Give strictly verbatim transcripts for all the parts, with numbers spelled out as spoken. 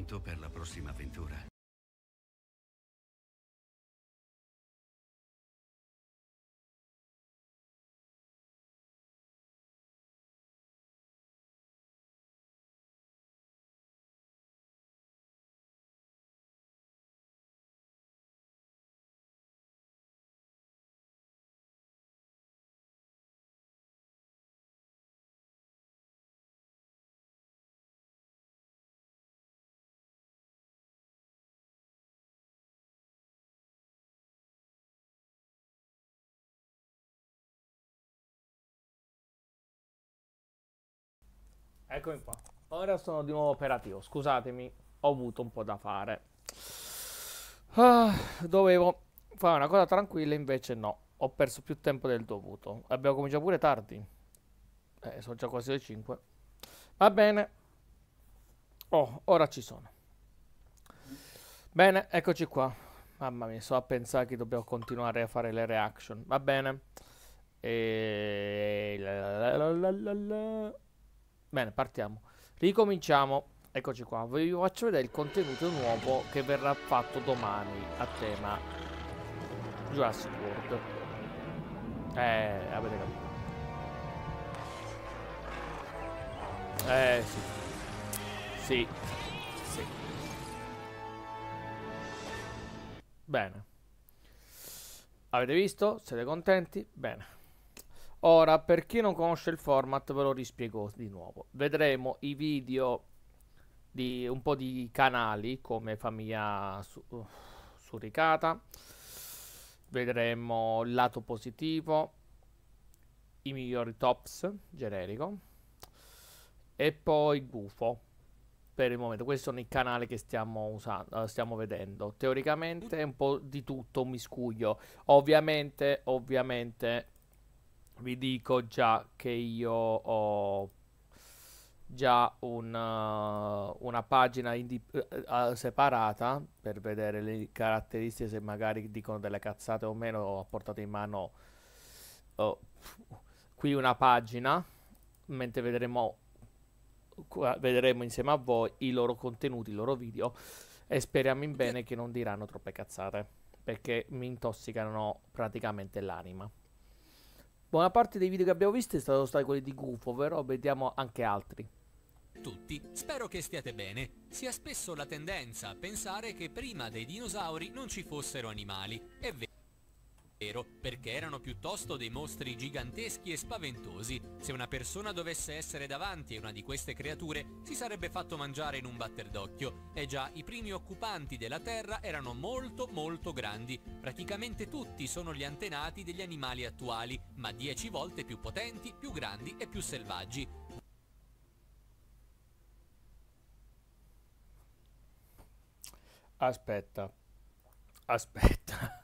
pronto per la prossima avventura? Eccomi qua. Ora sono di nuovo operativo. Scusatemi, ho avuto un po' da fare. Ah, dovevo fare una cosa tranquilla, invece no. Ho perso più tempo del dovuto. Abbiamo cominciato pure tardi. Eh, sono già quasi le cinque. Va bene. Oh, ora ci sono. Bene, eccoci qua. Mamma mia, sto a pensare che dobbiamo continuare a fare le reaction. Va bene. E... la la la la la. Bene, partiamo. Ricominciamo. Eccoci qua. Vi faccio vedere il contenuto nuovo che verrà fatto domani a tema Jurassic World. Eh, avete capito. Eh, sì. Sì. Sì. Bene. Avete visto? Siete contenti? Bene. Ora, per chi non conosce il format, ve lo rispiego di nuovo. Vedremo i video di un po' di canali come Famiglia Su- uh, Suricata. Vedremo il lato positivo, i migliori tops generico e poi Gufo. Per il momento, questi sono i canali che stiamo usando, eh, stiamo vedendo. Teoricamente è un po' di tutto, un miscuglio. Ovviamente, ovviamente, vi dico già che io ho già un, uh, una pagina indip- eh, eh, separata per vedere le caratteristiche, se magari dicono delle cazzate o meno. Ho portato in mano oh, qui una pagina, mentre vedremo, qua- vedremo insieme a voi i loro contenuti, i loro video, e speriamo in bene che non diranno troppe cazzate, perché mi intossicano praticamente l'anima. Buona parte dei video che abbiamo visto è stato stati quelli di Gufo, però vediamo anche altri. Tutti, spero che stiate bene. Si ha spesso la tendenza a pensare che prima dei dinosauri non ci fossero animali. È vero, perché erano piuttosto dei mostri giganteschi e spaventosi. Se una persona dovesse essere davanti a una di queste creature, si sarebbe fatto mangiare in un batter d'occhio. E già, i primi occupanti della Terra erano molto molto grandi. Praticamente tutti sono gli antenati degli animali attuali, ma dieci volte più potenti, più grandi e più selvaggi. Aspetta, aspetta,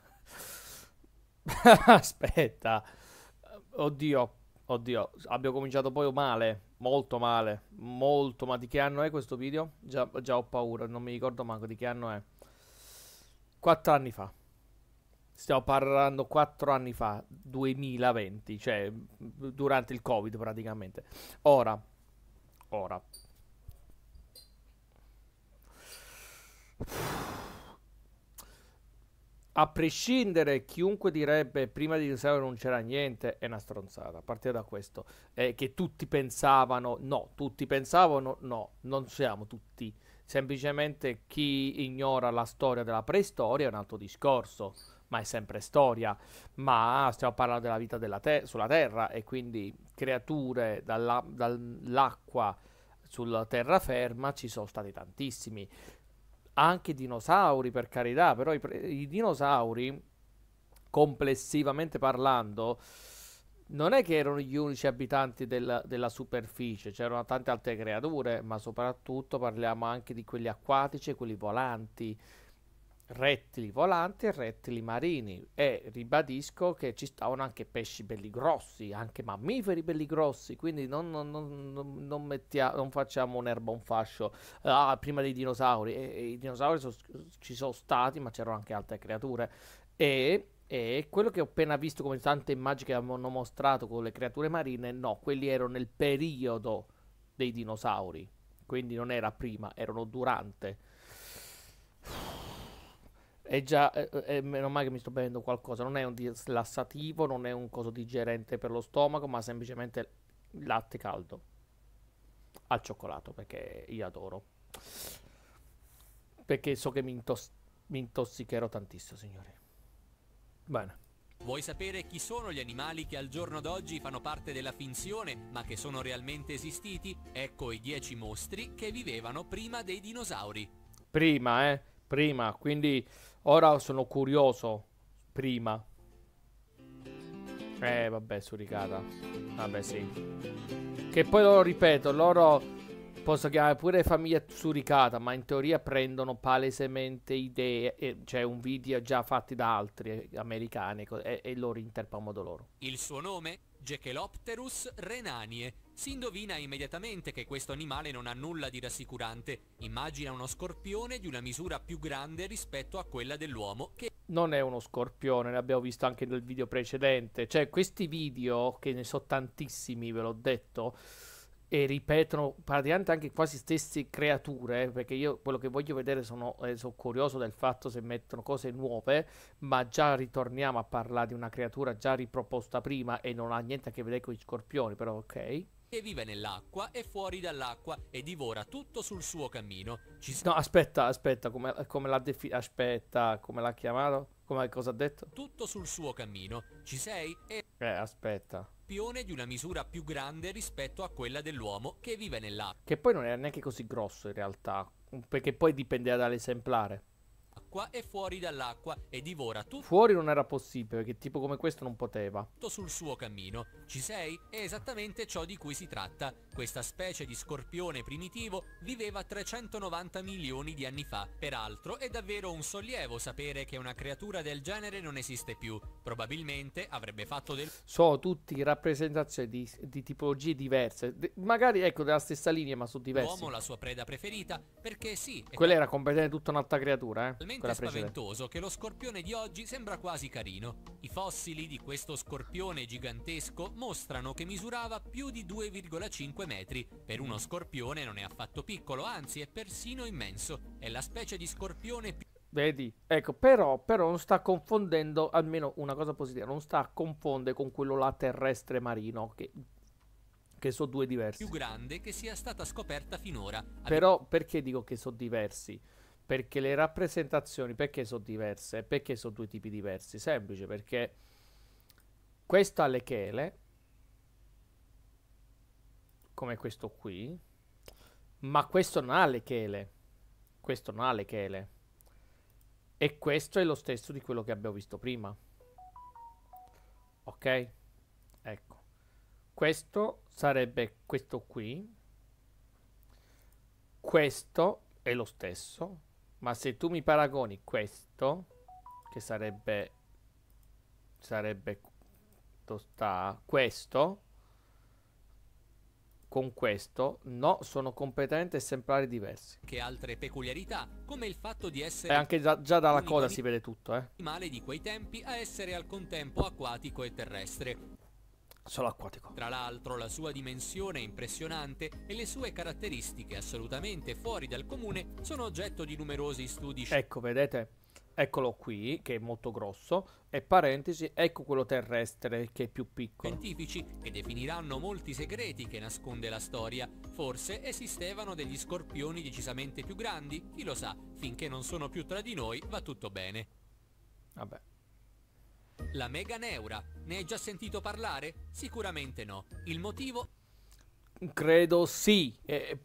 aspetta. Oddio, oddio, abbiamo cominciato poi male, molto male, molto. Ma di che anno è questo video? Già, già ho paura, non mi ricordo manco di che anno è. Quattro anni fa. Stiamo parlando quattro anni fa, duemilaventi, cioè durante il Covid praticamente. Ora, ora. A prescindere, chiunque direbbe prima di dinosauri non c'era niente, è una stronzata. A partire da questo, eh, che tutti pensavano, no, tutti pensavano, no, non siamo tutti. Semplicemente chi ignora la storia della preistoria è un altro discorso, ma è sempre storia. Ma stiamo parlando della vita della te- sulla Terra, e quindi creature dalla- dall'acqua sulla terraferma ci sono stati tantissimi. Anche dinosauri, per carità, però i, pre- i dinosauri, complessivamente parlando, non è che erano gli unici abitanti del- della superficie, c'erano tante altre creature, ma soprattutto parliamo anche di quelli acquatici e quelli volanti, rettili volanti e rettili marini. E ribadisco che ci stavano anche pesci belli grossi, anche mammiferi belli grossi, quindi non, non- non- non- non mettia- non facciamo un'erba un fascio. Ah, prima dei dinosauri. E, e i dinosauri so- ci sono stati, ma c'erano anche altre creature. E, e quello che ho appena visto, come tante immagini che hanno mostrato con le creature marine, no, quelli erano nel periodo dei dinosauri. Quindi non era prima, erano durante. È già, eh, eh, meno male che mi sto bevendo qualcosa. Non è un rilassativo, non è un coso digerente per lo stomaco, ma semplicemente latte caldo al cioccolato, perché io adoro. Perché so che mi, intos- mi intossicherò tantissimo, signori. Bene. Vuoi sapere chi sono gli animali che al giorno d'oggi fanno parte della finzione, ma che sono realmente esistiti? Ecco i dieci mostri che vivevano prima dei dinosauri. Prima, eh. Prima. Quindi ora sono curioso. Prima. Eh, vabbè, suricata. Vabbè, sì. Che poi loro, ripeto, loro posso chiamare pure famiglia suricata, ma in teoria prendono palesemente idee, eh, cioè un video già fatti da altri eh, americani co- e, e loro interpretano a modo loro. Il suo nome? Jechelopterus renanie. Si indovina immediatamente che questo animale non ha nulla di rassicurante. Immagina uno scorpione di una misura più grande rispetto a quella dell'uomo, che Non è uno scorpione, l'abbiamo visto anche nel video precedente. Cioè, questi video, che ne so tantissimi, ve l'ho detto, e ripetono praticamente anche quasi stesse creature, eh, perché io quello che voglio vedere sono, eh, sono curioso del fatto se mettono cose nuove, ma già ritorniamo a parlare di una creatura già riproposta prima e non ha niente a che vedere con gli scorpioni, però ok. che vive nell'acqua e fuori dall'acqua e divora tutto sul suo cammino. Ci No, aspetta, aspetta, come, come l'ha definito? Aspetta, come l'ha chiamato? Come cosa ha detto? tutto sul suo cammino. Ci sei? È Eh, aspetta. pione di una misura più grande rispetto a quella dell'uomo, che vive nell'acqua Che poi non era neanche così grosso in realtà, perché poi dipendeva dall'esemplare. e fuori dall'acqua e divora tutto Fuori non era possibile, perché tipo come questo non poteva. sul suo cammino. Ci sei? È esattamente ciò di cui si tratta. Questa specie di scorpione primitivo viveva trecentonovanta milioni di anni fa. Peraltro è davvero un sollievo sapere che una creatura del genere non esiste più. Probabilmente avrebbe fatto del Sono tutti rappresentazioni di, di tipologie diverse. De- magari ecco della stessa linea, ma sono diversi. uomo la sua preda preferita, perché sì, è Quella era completamente tutta un'altra creatura, eh. talmente Quella precedente. spaventoso che lo scorpione di oggi sembra quasi carino. I fossili di questo scorpione gigantesco mostrano che misurava più di due virgola cinque metri. Per uno scorpione non è affatto piccolo, anzi è persino immenso. È la specie di scorpione più Vedi? Ecco, però, però non sta confondendo, almeno una cosa positiva, non sta a confondere con quello là terrestre marino, che, che sono due diversi. più grande che sia stata scoperta finora. Però perché dico che sono diversi? Perché le rappresentazioni, perché sono diverse? Perché sono due tipi diversi? Semplice, perché questo ha le chele, come questo qui, ma questo non ha le chele. Questo non ha le chele. E questo è lo stesso di quello che abbiamo visto prima. Ok? Ecco. Questo sarebbe questo qui. Questo è lo stesso. Ma se tu mi paragoni questo, che sarebbe... Sarebbe... Dove sta? Questo... Con questo, no, sono completamente esemplari diversi. che altre peculiarità, come il fatto di E essere anche già, già dalla l'unico coda si vede tutto, eh. animale di quei tempi a essere al contempo acquatico e terrestre. Solo acquatico. Tra l'altro la sua dimensione impressionante e le sue caratteristiche assolutamente fuori dal comune sono oggetto di numerosi studi Ecco, vedete? Eccolo qui, che è molto grosso. E parentesi, ecco quello terrestre, che è più piccolo. scientifici che definiranno molti segreti che nasconde la storia. Forse esistevano degli scorpioni decisamente più grandi, chi lo sa, finché non sono più tra di noi va tutto bene. Vabbè. La meganeura, ne hai già sentito parlare? Sicuramente no. Il motivo? Credo sì. Eh,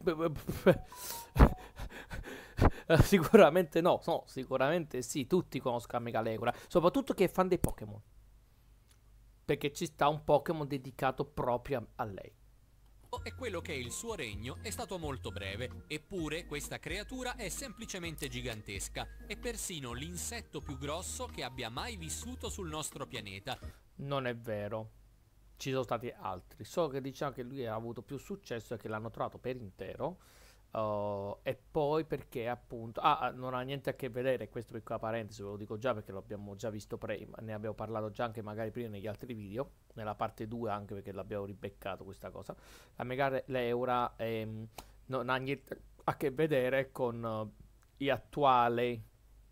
sicuramente no. No, sicuramente sì. Tutti conoscono Megalegora. Soprattutto chi è fan dei Pokémon. Perché ci sta un Pokémon dedicato proprio a, a lei. È quello che il suo regno è stato molto breve, eppure questa creatura è semplicemente gigantesca, è persino l'insetto più grosso che abbia mai vissuto sul nostro pianeta. Non è vero. Ci sono stati altri. So che diciamo che lui ha avuto più successo e che l'hanno trovato per intero. Uh, e poi perché appunto ah, ah, non ha niente a che vedere, questo piccola parentesi ve lo dico già perché l'abbiamo già visto prima, ne abbiamo parlato già anche magari prima negli altri video, nella parte due anche perché l'abbiamo ribeccato questa cosa. La Meganeura ehm, non ha niente a che vedere con uh, gli attuali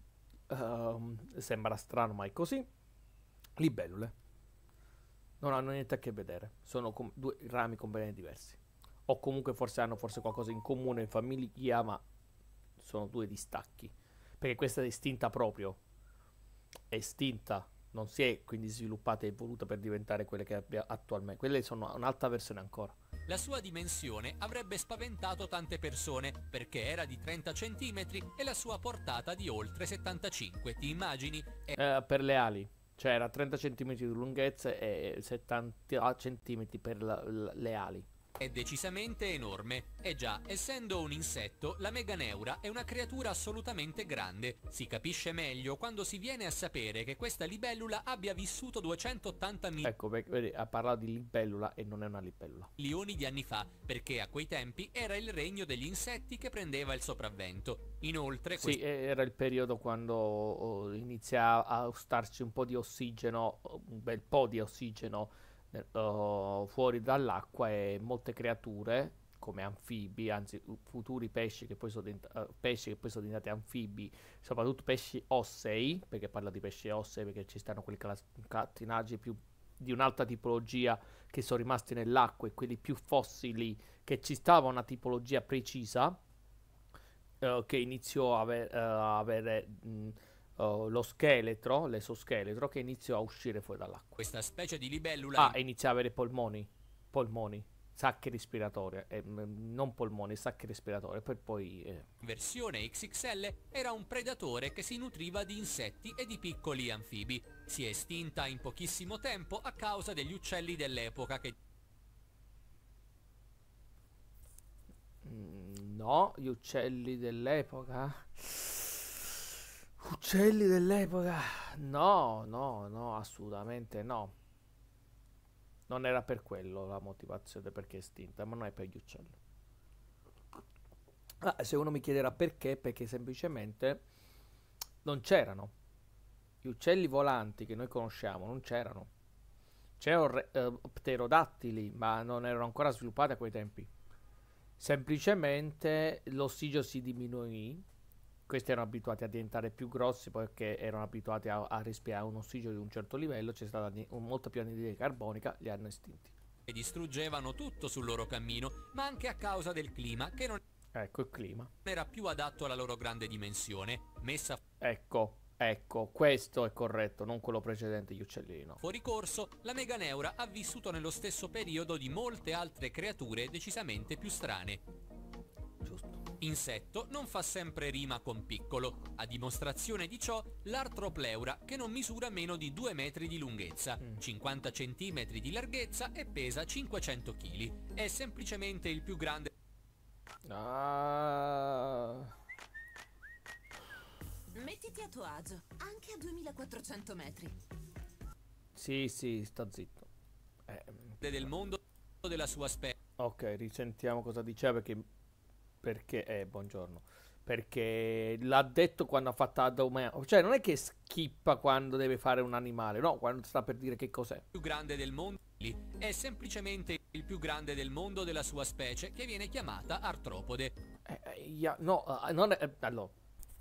ehm, sembra strano ma è così, libellule non hanno niente a che vedere, sono com- due rami completamente diversi, o comunque forse hanno forse qualcosa in comune in famiglia, ma sono due distacchi, perché questa è estinta proprio, è estinta, non si è quindi sviluppata e evoluta per diventare quelle che abbiamo attualmente, quelle sono un'altra versione ancora. La sua dimensione avrebbe spaventato tante persone perché era di trenta centimetri e la sua portata di oltre settantacinque, ti immagini? È Eh, per le ali, cioè era trenta centimetri di lunghezza e settanta centimetri per la- la- le ali. È decisamente enorme. E già, essendo un insetto, la meganeura è una creatura assolutamente grande. Si capisce meglio quando si viene a sapere che questa libellula abbia vissuto duecentottanta Ecco, perché, vedi, ha parlato di libellula e non è una libellula. milioni di anni fa, perché a quei tempi era il regno degli insetti che prendeva il sopravvento. Inoltre, Sì, e- era il periodo quando oh, inizia a starci un po' di ossigeno, un bel po' di ossigeno eh, oh, fuori dall'acqua, e molte creature come anfibi, anzi u- futuri pesci che poi sono divent- eh, pesci che poi sono diventati anfibi, soprattutto pesci ossei, perché parla di pesci ossei perché ci stanno quelli clas- cattinaggi più di un'altra tipologia che sono rimasti nell'acqua, e quelli più fossili che ci stava una tipologia precisa eh, che iniziò a ave- eh, a avere mh, oh, lo scheletro, l'esoscheletro, che iniziò a uscire fuori dall'acqua. questa specie di libellula Ah, e iniziò a avere polmoni, polmoni, sacche respiratorie, eh, mh, non polmoni, sacche respiratorie, per poi... eh, in versione X X L era un predatore che si nutriva di insetti e di piccoli anfibi. Si è estinta in pochissimo tempo a causa degli uccelli dell'epoca che mm, no, gli uccelli dell'epoca... Uccelli dell'epoca... No, no, no, assolutamente no. Non era per quello la motivazione perché è estinta, ma non è per gli uccelli. Ah, se uno mi chiederà perché, perché semplicemente non c'erano. Gli uccelli volanti che noi conosciamo non c'erano. C'erano re- eh, pterodattili, ma non erano ancora sviluppati a quei tempi. Semplicemente l'ossigeno si diminuì. Questi erano abituati a diventare più grossi perché erano abituati a, a respirare un ossigeno di un certo livello. C'è stata di- un, molto più anidride carbonica, li hanno estinti. distruggevano tutto sul loro cammino, ma anche a causa del clima che non Ecco il clima. era più adatto alla loro grande dimensione. Messa Ecco, ecco, questo è corretto, non quello precedente, gli uccellini, no. fuori corso, la meganeura ha vissuto nello stesso periodo di molte altre creature decisamente più strane. Giusto. Insetto non fa sempre rima con piccolo. A dimostrazione di ciò, l'artropleura, che non misura meno di due metri di lunghezza, Mm. cinquanta centimetri di larghezza e pesa cinquecento chili. È semplicemente il più grande Ah, Mettiti a tuo agio, anche a duemilaquattrocento metri. sì, sì, sta zitto. Eh, del mondo della sua specie. ok, risentiamo cosa diceva perché... Perché... Eh, buongiorno. Perché l'ha detto quando ha fatto la domanda. Cioè, non è che schippa quando deve fare un animale, no, quando sta per dire che cos'è. più grande del mondo è semplicemente il più grande del mondo della sua specie, che viene chiamata artropode. Eh, eh, ya- no, eh, non è... eh, allora...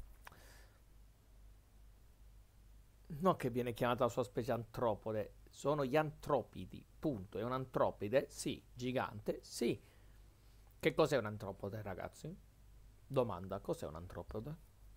Non che viene chiamata la sua specie antropode, sono gli antropidi, punto. È un antropide, sì. Gigante, sì. Che cos'è un antropode, ragazzi? Domanda, cos'è un antropode?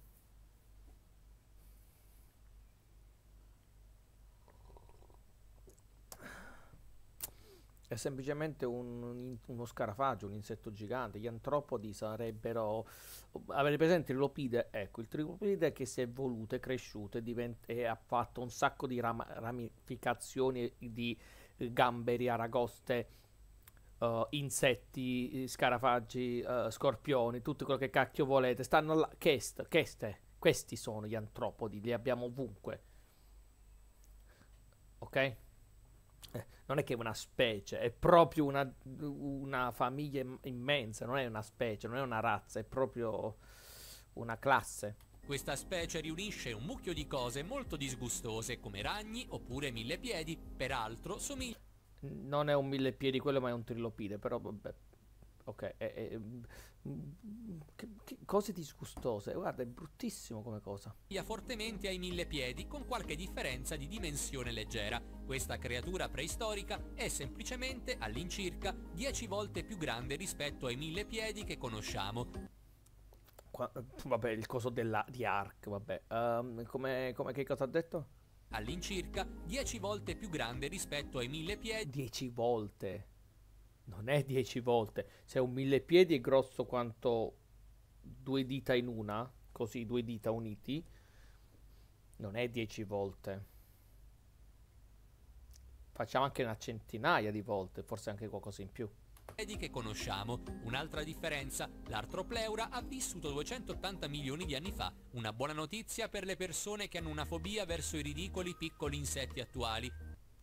È semplicemente un- un- uno scarafaggio, un insetto gigante. Gli antropodi sarebbero... Avete presente il trilopide? Ecco, il trilopide che si è evoluto, è cresciuto e, divent- e ha fatto un sacco di ram- ramificazioni di eh, gamberi, aragoste, eh, insetti, eh, scarafaggi, eh, scorpioni, tutto quello che cacchio volete. Stanno là. Quest- queste, questi sono gli antropodi, li abbiamo ovunque. Ok? Eh, non è che è una specie, è proprio una, una famiglia im- immensa, non è una specie, non è una razza, è proprio una classe. Questa specie riunisce un mucchio di cose molto disgustose come ragni oppure millepiedi, peraltro somiglia Non è un millepiedi quello, ma è un trilopide, però vabbè. ok, è, è- mm, che- che- cose disgustose, guarda, è bruttissimo come cosa. fortemente ai mille piedi con qualche differenza di dimensione leggera. Questa creatura preistorica è semplicemente all'incirca dieci volte più grande rispetto ai mille piedi che conosciamo. Qua- vabbè, il coso della, di Ark, vabbè. Ehm, come, come- che cosa ha detto? All'incirca dieci volte più grande rispetto ai mille piedi. Dieci volte. Non è dieci volte. Se un mille piedi è grosso quanto due dita in una, così due dita uniti, non è dieci volte. Facciamo anche una centinaia di volte, forse anche qualcosa in più. Che conosciamo. Un'altra differenza, l'Arthropleura ha vissuto duecentottanta milioni di anni fa. Una buona notizia per le persone che hanno una fobia verso i ridicoli piccoli insetti attuali.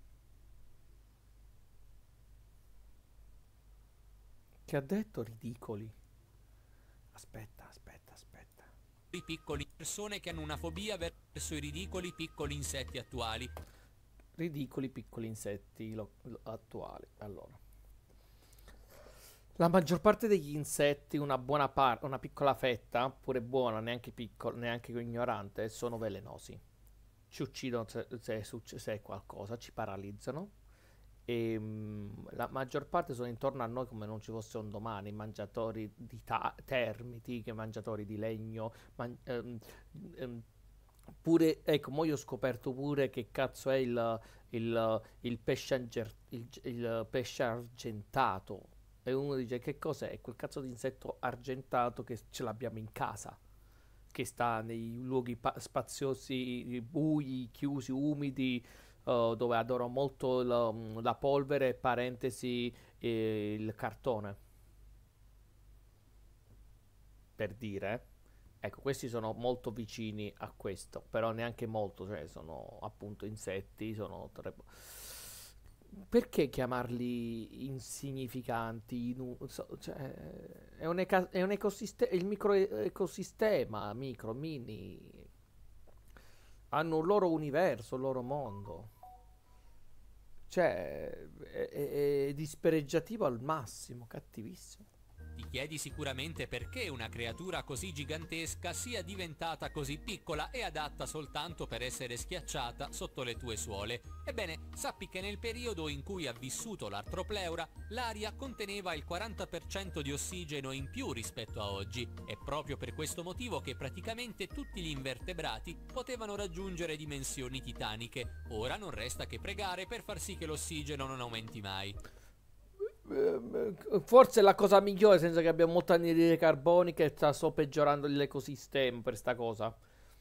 Che ha detto ridicoli? Aspetta, aspetta, aspetta. I piccoli persone che hanno una fobia verso i ridicoli piccoli insetti attuali. Ridicoli piccoli insetti lo- lo- attuali. Allora. La maggior parte degli insetti, una buona parte, una piccola fetta, pure buona, neanche piccola, neanche ignorante, sono velenosi. Ci uccidono se, se, succe- se è qualcosa, ci paralizzano. E mm, la maggior parte sono intorno a noi come non ci fosse un domani, mangiatori di ta- termiti, che mangiatori di legno, man- ehm, ehm, pure, ecco, mo io ho scoperto pure che cazzo è il, il, il pesce, anger- il, il pesce argentato. E uno dice che cos'è? Quel cazzo di insetto argentato che ce l'abbiamo in casa, che sta nei luoghi pa- spaziosi, bui, chiusi, umidi, eh, dove adoro molto la, la polvere, parentesi, e il cartone, per dire. Ecco, questi sono molto vicini a questo, però neanche molto, cioè sono appunto insetti, sono tre... Perché chiamarli insignificanti? inu- so- cioè, è un, eca- è un ecosistema, il microecosistema, micro, mini, hanno un loro universo, un loro mondo. Cioè, è, è- è dispregiativo al massimo, cattivissimo. Ti chiedi sicuramente perché una creatura così gigantesca sia diventata così piccola e adatta soltanto per essere schiacciata sotto le tue suole. Ebbene, sappi che nel periodo in cui ha vissuto l'Arthropleura, l'aria conteneva il quaranta per cento di ossigeno in più rispetto a oggi. È proprio per questo motivo che praticamente tutti gli invertebrati potevano raggiungere dimensioni titaniche. Ora non resta che pregare per far sì che l'ossigeno non aumenti mai. Eh, Forse la cosa migliore, senza che abbiamo molta anidride carbonica, e sta sto peggiorando l'ecosistema per sta cosa.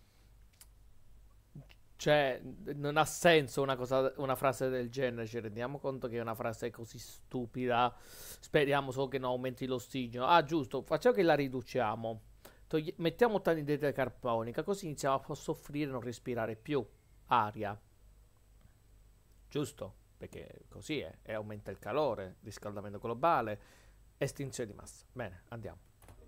Cioè, non ha senso una cosa, una frase del genere. Ci rendiamo conto che è una frase così stupida. Speriamo solo che non aumenti l'ossigeno. Ah, giusto, facciamo che la riduciamo. Togli- mettiamo anidride carbonica, così iniziamo a soffrire e non respirare più aria. Giusto? Perché così è, e aumenta il calore, riscaldamento globale, estinzione di massa. Bene, andiamo.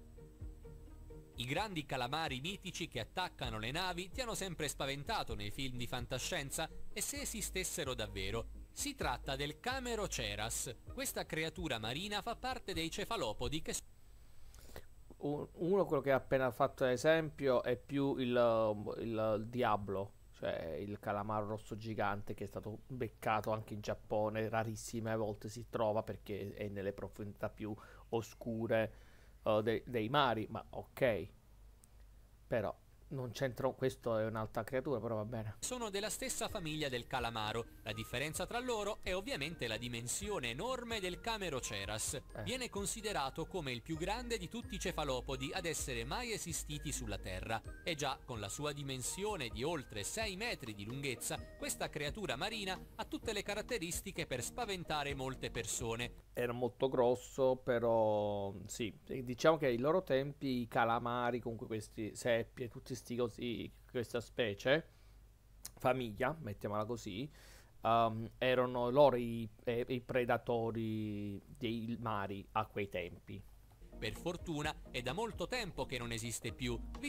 I grandi calamari mitici che attaccano le navi ti hanno sempre spaventato nei film di fantascienza, e se esistessero davvero? Si tratta del Cameroceras. Questa creatura marina fa parte dei cefalopodi che Un- uno, quello che ha appena fatto esempio, è più il, uh, il Diablo, cioè il calamaro rosso gigante che è stato beccato anche in Giappone, rarissime volte si trova perché è nelle profondità più oscure uh, de- dei mari, ma ok, però non c'entra, questo è un'altra creatura, però va bene. sono della stessa famiglia del calamaro. La differenza tra loro è ovviamente la dimensione enorme del Cameroceras. Eh. Viene considerato come il più grande di tutti i cefalopodi ad essere mai esistiti sulla Terra. E già con la sua dimensione di oltre sei metri di lunghezza, questa creatura marina ha tutte le caratteristiche per spaventare molte persone. Era molto grosso, però sì, diciamo che ai loro tempi i calamari, comunque questi seppie, tutti sti così, questa specie, famiglia, mettiamola così, um, erano loro i, eh, i predatori dei mari a quei tempi. Per fortuna è da molto tempo che non esiste più, visto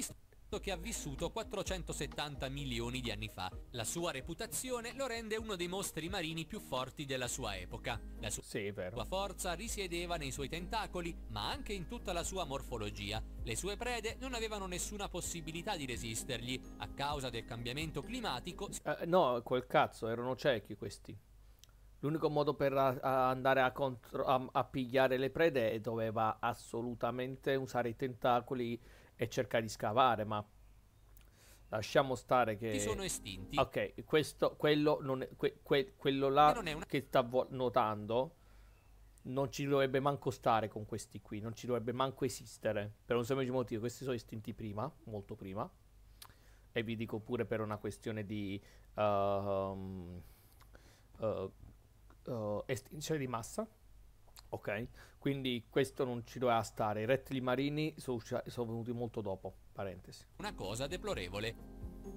che ha vissuto quattrocentosettanta milioni di anni fa. La sua reputazione lo rende uno dei mostri marini più forti della sua epoca. La sua, Sì, è vero. sua forza risiedeva nei suoi tentacoli, ma anche in tutta la sua morfologia. Le sue prede non avevano nessuna possibilità di resistergli. A causa del cambiamento climatico Eh, no, quel cazzo, erano ciechi questi. L'unico modo per a- a andare a, contro- a- a pigliare le prede doveva assolutamente usare i tentacoli e cercare di scavare, ma lasciamo stare si sono che... estinti. Ok, questo, quello, non è- que- que- quello E là non è una che sta vo- nuotando non ci dovrebbe manco stare con questi qui, non ci dovrebbe manco esistere, per un semplice motivo, questi sono estinti prima, molto prima, e vi dico pure per una questione di... ehm, eh, eh, estinzione di massa, ok? Quindi questo non ci doveva stare. I rettili marini sono, usci- sono venuti molto dopo. Parentesi. una cosa deplorevole.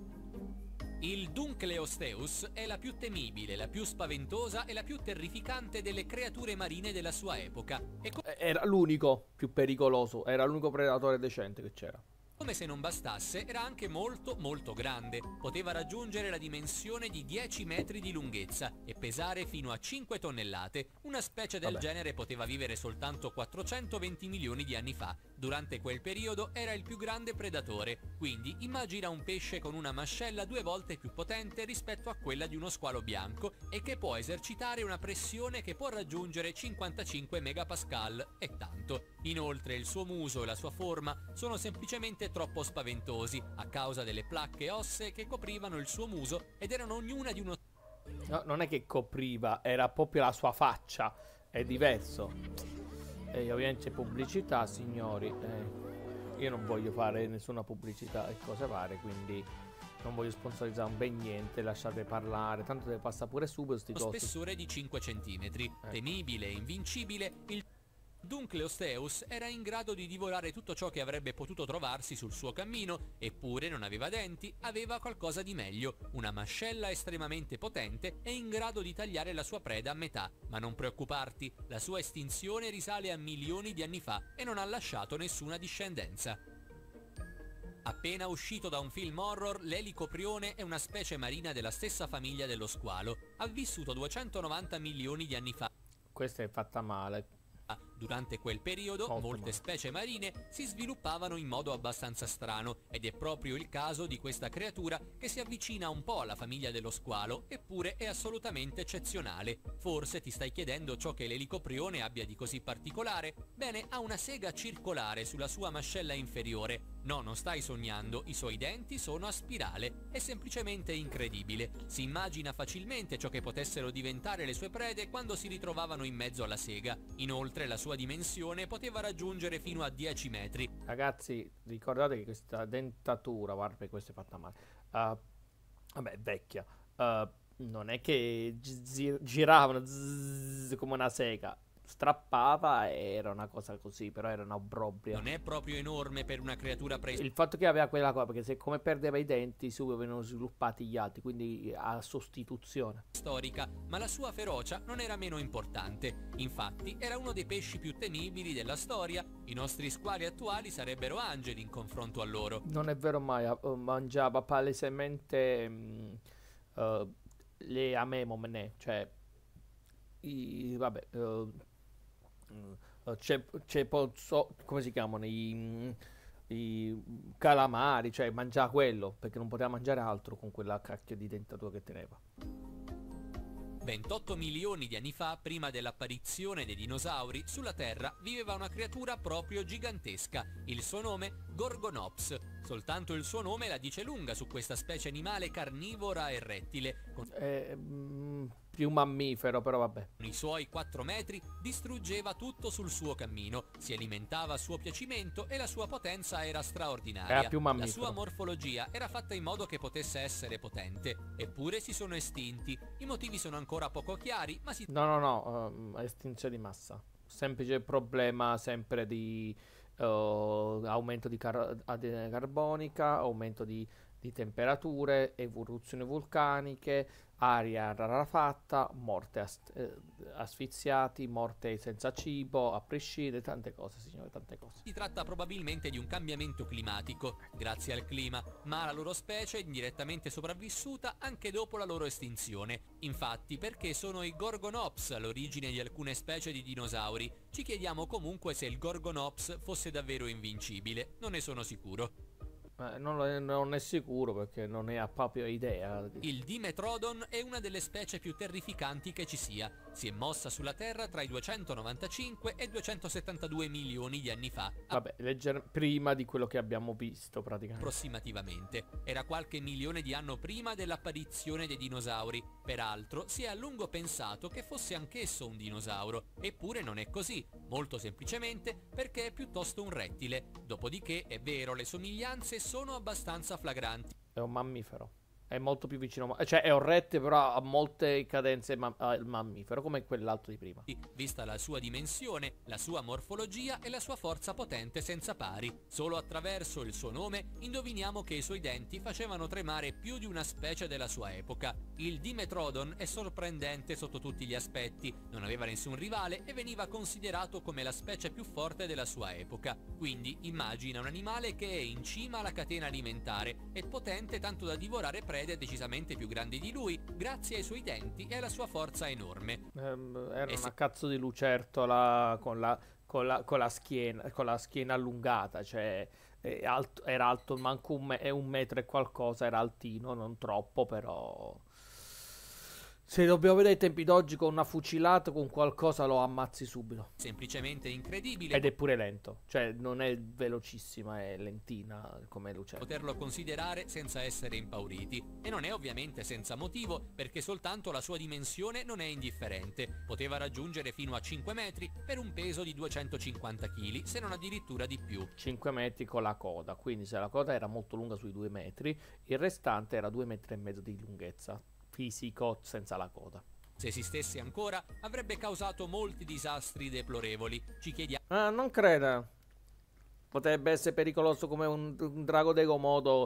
Il Dunkleosteus è la più temibile, la più spaventosa e la più terrificante delle creature marine della sua epoca. E co- E- Era l'unico più pericoloso. Era l'unico predatore decente che c'era. come se non bastasse, era anche molto molto grande. Poteva raggiungere la dimensione di dieci metri di lunghezza e pesare fino a cinque tonnellate. Una specie del Vabbè. genere poteva vivere soltanto quattrocentoventi milioni di anni fa. Durante quel periodo era il più grande predatore, quindi immagina un pesce con una mascella due volte più potente rispetto a quella di uno squalo bianco e che può esercitare una pressione che può raggiungere cinquantacinque megapascal e tanto. Inoltre il suo muso e la sua forma sono semplicemente troppo spaventosi a causa delle placche ossee che coprivano il suo muso ed erano ognuna di uno No, non è che copriva, era proprio la sua faccia. È diverso. E ovviamente pubblicità, signori. eh, io non voglio fare nessuna pubblicità e cose varie, quindi non voglio sponsorizzare un ben niente. Lasciate parlare. Tanto deve passare pure subito sti cosi. spessore di cinque centimetri. Temibile e invincibile, il Dunkleosteus era in grado di divorare tutto ciò che avrebbe potuto trovarsi sul suo cammino, eppure non aveva denti, aveva qualcosa di meglio, una mascella estremamente potente e in grado di tagliare la sua preda a metà. Ma non preoccuparti, la sua estinzione risale a milioni di anni fa e non ha lasciato nessuna discendenza. Appena uscito da un film horror, l'elicoprione è una specie marina della stessa famiglia dello squalo. Ha vissuto duecentonovanta milioni di anni fa. Questa è fatta male. Durante quel periodo Molto molte male. specie marine si sviluppavano in modo abbastanza strano ed è proprio il caso di questa creatura che si avvicina un po' alla famiglia dello squalo, eppure è assolutamente eccezionale. Forse ti stai chiedendo ciò che l'elicoprione abbia di così particolare? Bene, ha una sega circolare sulla sua mascella inferiore. No, non stai sognando, i suoi denti sono a spirale. È semplicemente incredibile. Si immagina facilmente ciò che potessero diventare le sue prede quando si ritrovavano in mezzo alla sega. Inoltre la sua dimensione poteva raggiungere fino a dieci metri. Ragazzi, ricordate che questa dentatura, guarda, per questo è fatta male. Uh, vabbè, è vecchia. Uh, non è che gi- giravano zzz, come una sega. Strappava e era una cosa così, però era una obbrobria. Non è proprio enorme per una creatura preistorica. Il fatto che aveva quella cosa, perché se come perdeva i denti, subito venivano sviluppati gli altri, quindi a sostituzione. storica, ma la sua ferocia non era meno importante. Infatti era uno dei pesci più temibili della storia. I nostri squali attuali sarebbero angeli in confronto a loro. Non è vero mai, eh, mangiava palesemente mh, eh, le amemone, cioè i, vabbè, eh, eh, c'è, c'è pozzo- come si chiamano, i, mh, i calamari, cioè mangiava quello, perché non poteva mangiare altro con quella cacchio di dentatura che teneva. ventotto milioni di anni fa, prima dell'apparizione dei dinosauri, sulla Terra viveva una creatura proprio gigantesca. Il suo nome Gorgonops. Soltanto il suo nome la dice lunga su questa specie animale carnivora e rettile. Con È mh, più mammifero, però vabbè. i suoi quattro metri distruggeva tutto sul suo cammino, si alimentava a suo piacimento e la sua potenza era straordinaria. Era più La mammifero. sua morfologia era fatta in modo che potesse essere potente, eppure si sono estinti. I motivi sono ancora poco chiari, ma si No, no, no, ehm, estinzione di massa. Semplice problema sempre di eh, aumento di car- anidride carbonica, aumento di, di temperature, evoluzioni vulcaniche, aria rarefatta, morte ast- eh, asfissiati, morte senza cibo, a prescindere, tante cose, signore, tante cose. Si tratta probabilmente di un cambiamento climatico, grazie al clima, ma la loro specie è indirettamente sopravvissuta anche dopo la loro estinzione. Infatti, perché sono i Gorgonops all'origine di alcune specie di dinosauri, ci chiediamo comunque se il Gorgonops fosse davvero invincibile. Non ne sono sicuro. Eh, non, è, non è sicuro perché non ne ha proprio idea. Il Dimetrodon è una delle specie più terrificanti che ci sia. Si è mossa sulla Terra tra i duecentonovantacinque e duecentosettantadue milioni di anni fa. Vabbè, legger- prima di quello che abbiamo visto praticamente. Approssimativamente. Era qualche milione di anni prima dell'apparizione dei dinosauri. Peraltro, si è a lungo pensato che fosse anch'esso un dinosauro. Eppure non è così. Molto semplicemente perché è piuttosto un rettile. Dopodiché, è vero, le somiglianze sono abbastanza flagranti. È un mammifero. È molto più vicino, cioè è un rettile però ha molte cadenze ma- al mammifero come quell'altro di prima. Vista la sua dimensione, la sua morfologia e la sua forza potente senza pari. Solo attraverso il suo nome indoviniamo che i suoi denti facevano tremare più di una specie della sua epoca. Il Dimetrodon è sorprendente sotto tutti gli aspetti, non aveva nessun rivale e veniva considerato come la specie più forte della sua epoca. Quindi immagina un animale che è in cima alla catena alimentare e potente tanto da divorare prede decisamente più grandi di lui, grazie ai suoi denti e alla sua forza enorme. Ehm, era E una se- cazzo di lucertola con la, con la, con la schiena, con la schiena allungata, cioè è alto- era alto manco un, me- è un metro e qualcosa, era altino, non troppo, però se dobbiamo vedere i tempi d'oggi con una fucilata, con qualcosa lo ammazzi subito. Semplicemente incredibile Ed è pure lento, cioè non è velocissima, è lentina come lucertola. poterlo considerare senza essere impauriti. E non è ovviamente senza motivo, perché soltanto la sua dimensione non è indifferente. Poteva raggiungere fino a cinque metri per un peso di duecentocinquanta chili, se non addirittura di più. cinque metri con la coda, quindi se la coda era molto lunga sui due metri, il restante era due metri e mezzo di lunghezza, fisico senza la coda. Se esistesse ancora, avrebbe causato molti disastri deplorevoli. Ci chiediamo Ah, non credo. Potrebbe essere pericoloso come un, un drago de Komodo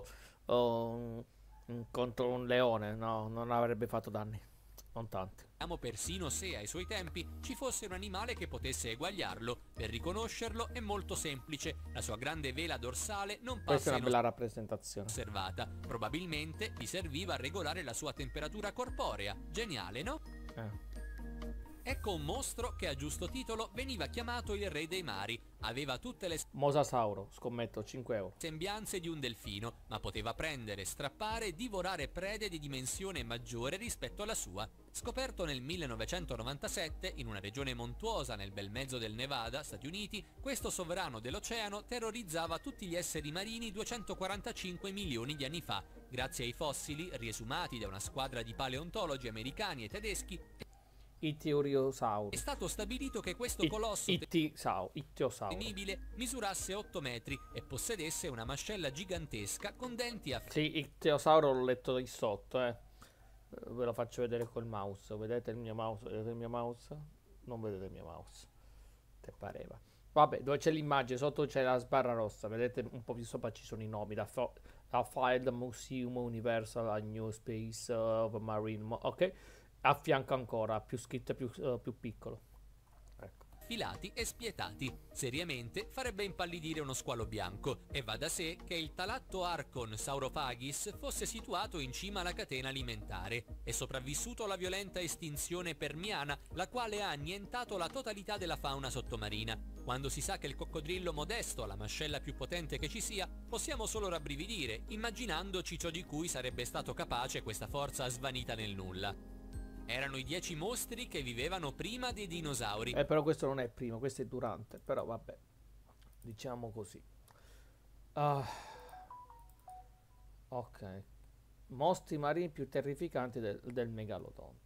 o un- contro un leone, no, non avrebbe fatto danni, non tanti. persino se ai suoi tempi ci fosse un animale che potesse eguagliarlo. Per riconoscerlo è molto semplice. La sua grande vela dorsale non Questa è passa una bella rappresentazione. inosservata. Probabilmente gli serviva a regolare la sua temperatura corporea. Geniale, no? Eh. Ecco un mostro che a giusto titolo veniva chiamato il re dei mari. Aveva tutte le Mosasauro, scommetto cinque euro. sembianze di un delfino, ma poteva prendere, strappare e divorare prede di dimensione maggiore rispetto alla sua. Scoperto nel millenovecentonovantasette in una regione montuosa nel bel mezzo del Nevada, Stati Uniti, questo sovrano dell'oceano terrorizzava tutti gli esseri marini duecentoquarantacinque milioni di anni fa. Grazie ai fossili, riesumati da una squadra di paleontologi americani e tedeschi, Ittiosauro. è stato stabilito che questo I- colosso Ittisao- Ittiosauro. temibile misurasse otto metri e possedesse una mascella gigantesca con denti a Sì, Ittiosauro l'ho letto di sotto, eh. Eh, Ve lo faccio vedere col mouse. Vedete il mio mouse? Vedete il mio mouse? Non vedete il mio mouse. Te pareva. Vabbè, dove c'è l'immagine, sotto c'è la sbarra rossa. Vedete un po' più sopra ci sono i nomi. Da, fo- da File Museum Universal a New Space of Marine. Mo- ok. A fianco ancora, più scritto e più, eh, più piccolo. Ecco. filati e spietati. Seriamente farebbe impallidire uno squalo bianco, e va da sé che il Talattoarchon saurophagis fosse situato in cima alla catena alimentare. È sopravvissuto alla violenta estinzione permiana, la quale ha annientato la totalità della fauna sottomarina. Quando si sa che il coccodrillo modesto ha la mascella più potente che ci sia, possiamo solo rabbrividire, immaginandoci ciò di cui sarebbe stato capace questa forza svanita nel nulla. Erano i dieci mostri che vivevano prima dei dinosauri. Eh, però questo non è primo, questo è durante. Però vabbè, diciamo così. Ah. Ok. Mostri marini più terrificanti del, del megalodonte.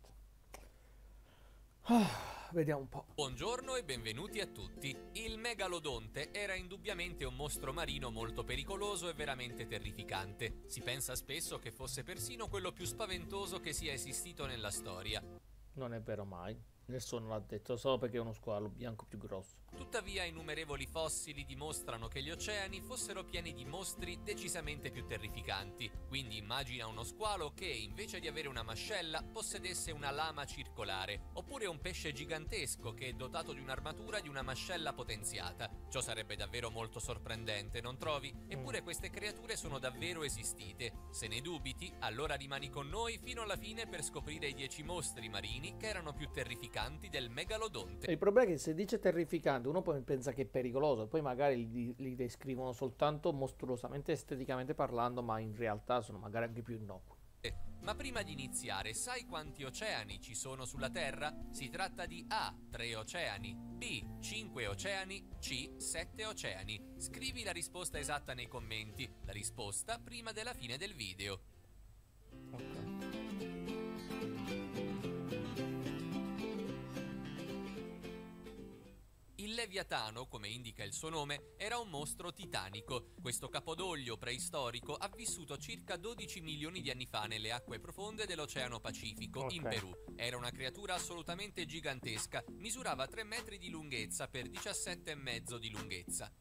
Ah, vediamo un po'. Buongiorno e benvenuti a tutti. Il megalodonte era indubbiamente un mostro marino molto pericoloso e veramente terrificante. Si pensa spesso che fosse persino quello più spaventoso che sia esistito nella storia. Non è vero mai. Nessuno l'ha detto, solo perché è uno squalo bianco più grosso. Tuttavia innumerevoli fossili dimostrano che gli oceani fossero pieni di mostri decisamente più terrificanti. Quindi immagina uno squalo che, invece di avere una mascella, possedesse una lama circolare, oppure un pesce gigantesco che è dotato di un'armatura di una mascella potenziata. Ciò sarebbe davvero molto sorprendente, non trovi? Eppure queste creature sono davvero esistite. Se ne dubiti, allora rimani con noi fino alla fine per scoprire i dieci mostri marini che erano più terrificanti del megalodonte. E il problema è che se dice terrificante, uno poi pensa che è pericoloso, poi magari li, li descrivono soltanto mostruosamente esteticamente parlando, ma in realtà sono magari anche più innocui. Ma prima di iniziare, sai quanti oceani ci sono sulla Terra? Si tratta di A. tre oceani, B. cinque oceani, C. sette oceani. Scrivi la risposta esatta nei commenti, la risposta prima della fine del video. Ok. Il Leviatano, come indica il suo nome, era un mostro titanico. Questo capodoglio preistorico ha vissuto circa dodici milioni di anni fa nelle acque profonde dell'Oceano Pacifico, Ok. in Perù. Era una creatura assolutamente gigantesca, misurava tre metri di lunghezza per diciassette e mezzo di lunghezza.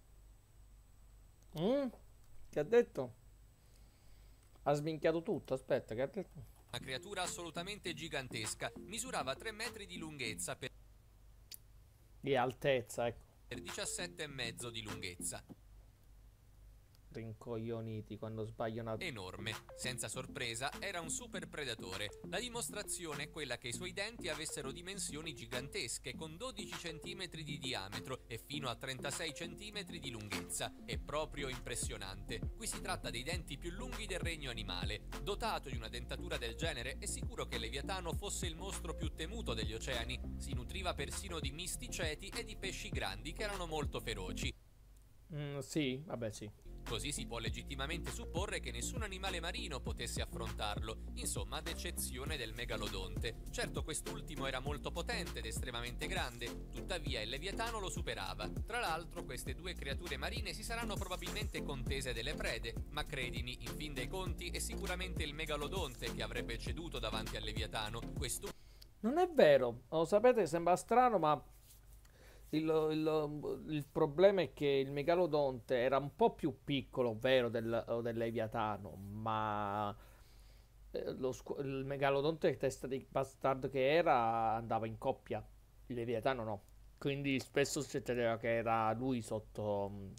Mm? Che ha detto? Ha sminchiato tutto, aspetta, che ha detto? Una creatura assolutamente gigantesca, misurava tre metri di lunghezza per Di altezza, ecco. diciassette e mezzo di lunghezza. Rincoglioniti quando sbagliano. Enorme. Senza sorpresa, era un super predatore. La dimostrazione è quella che i suoi denti avessero dimensioni gigantesche, con dodici centimetri di diametro e fino a trentasei centimetri di lunghezza. È proprio impressionante. Qui si tratta dei denti più lunghi del regno animale. Dotato di una dentatura del genere, è sicuro che il Leviatano fosse il mostro più temuto degli oceani. Si nutriva persino di misticeti e di pesci grandi che erano molto feroci. Mm, sì, vabbè sì. Così si può legittimamente supporre che nessun animale marino potesse affrontarlo, insomma ad eccezione del megalodonte. Certo, quest'ultimo era molto potente ed estremamente grande, tuttavia il Leviatano lo superava. Tra l'altro queste due creature marine si saranno probabilmente contese delle prede, ma credimi, in fin dei conti è sicuramente il megalodonte che avrebbe ceduto davanti al Leviatano. Questo Non è vero, lo sapete, sembra strano, ma il, il- il problema è che il megalodonte era un po' più piccolo, vero, del, del Leviatano, ma eh, lo squ- il megalodonte, testa di bastardo che era, andava in coppia, il Leviatano no. Quindi spesso succedeva che era lui sotto mh,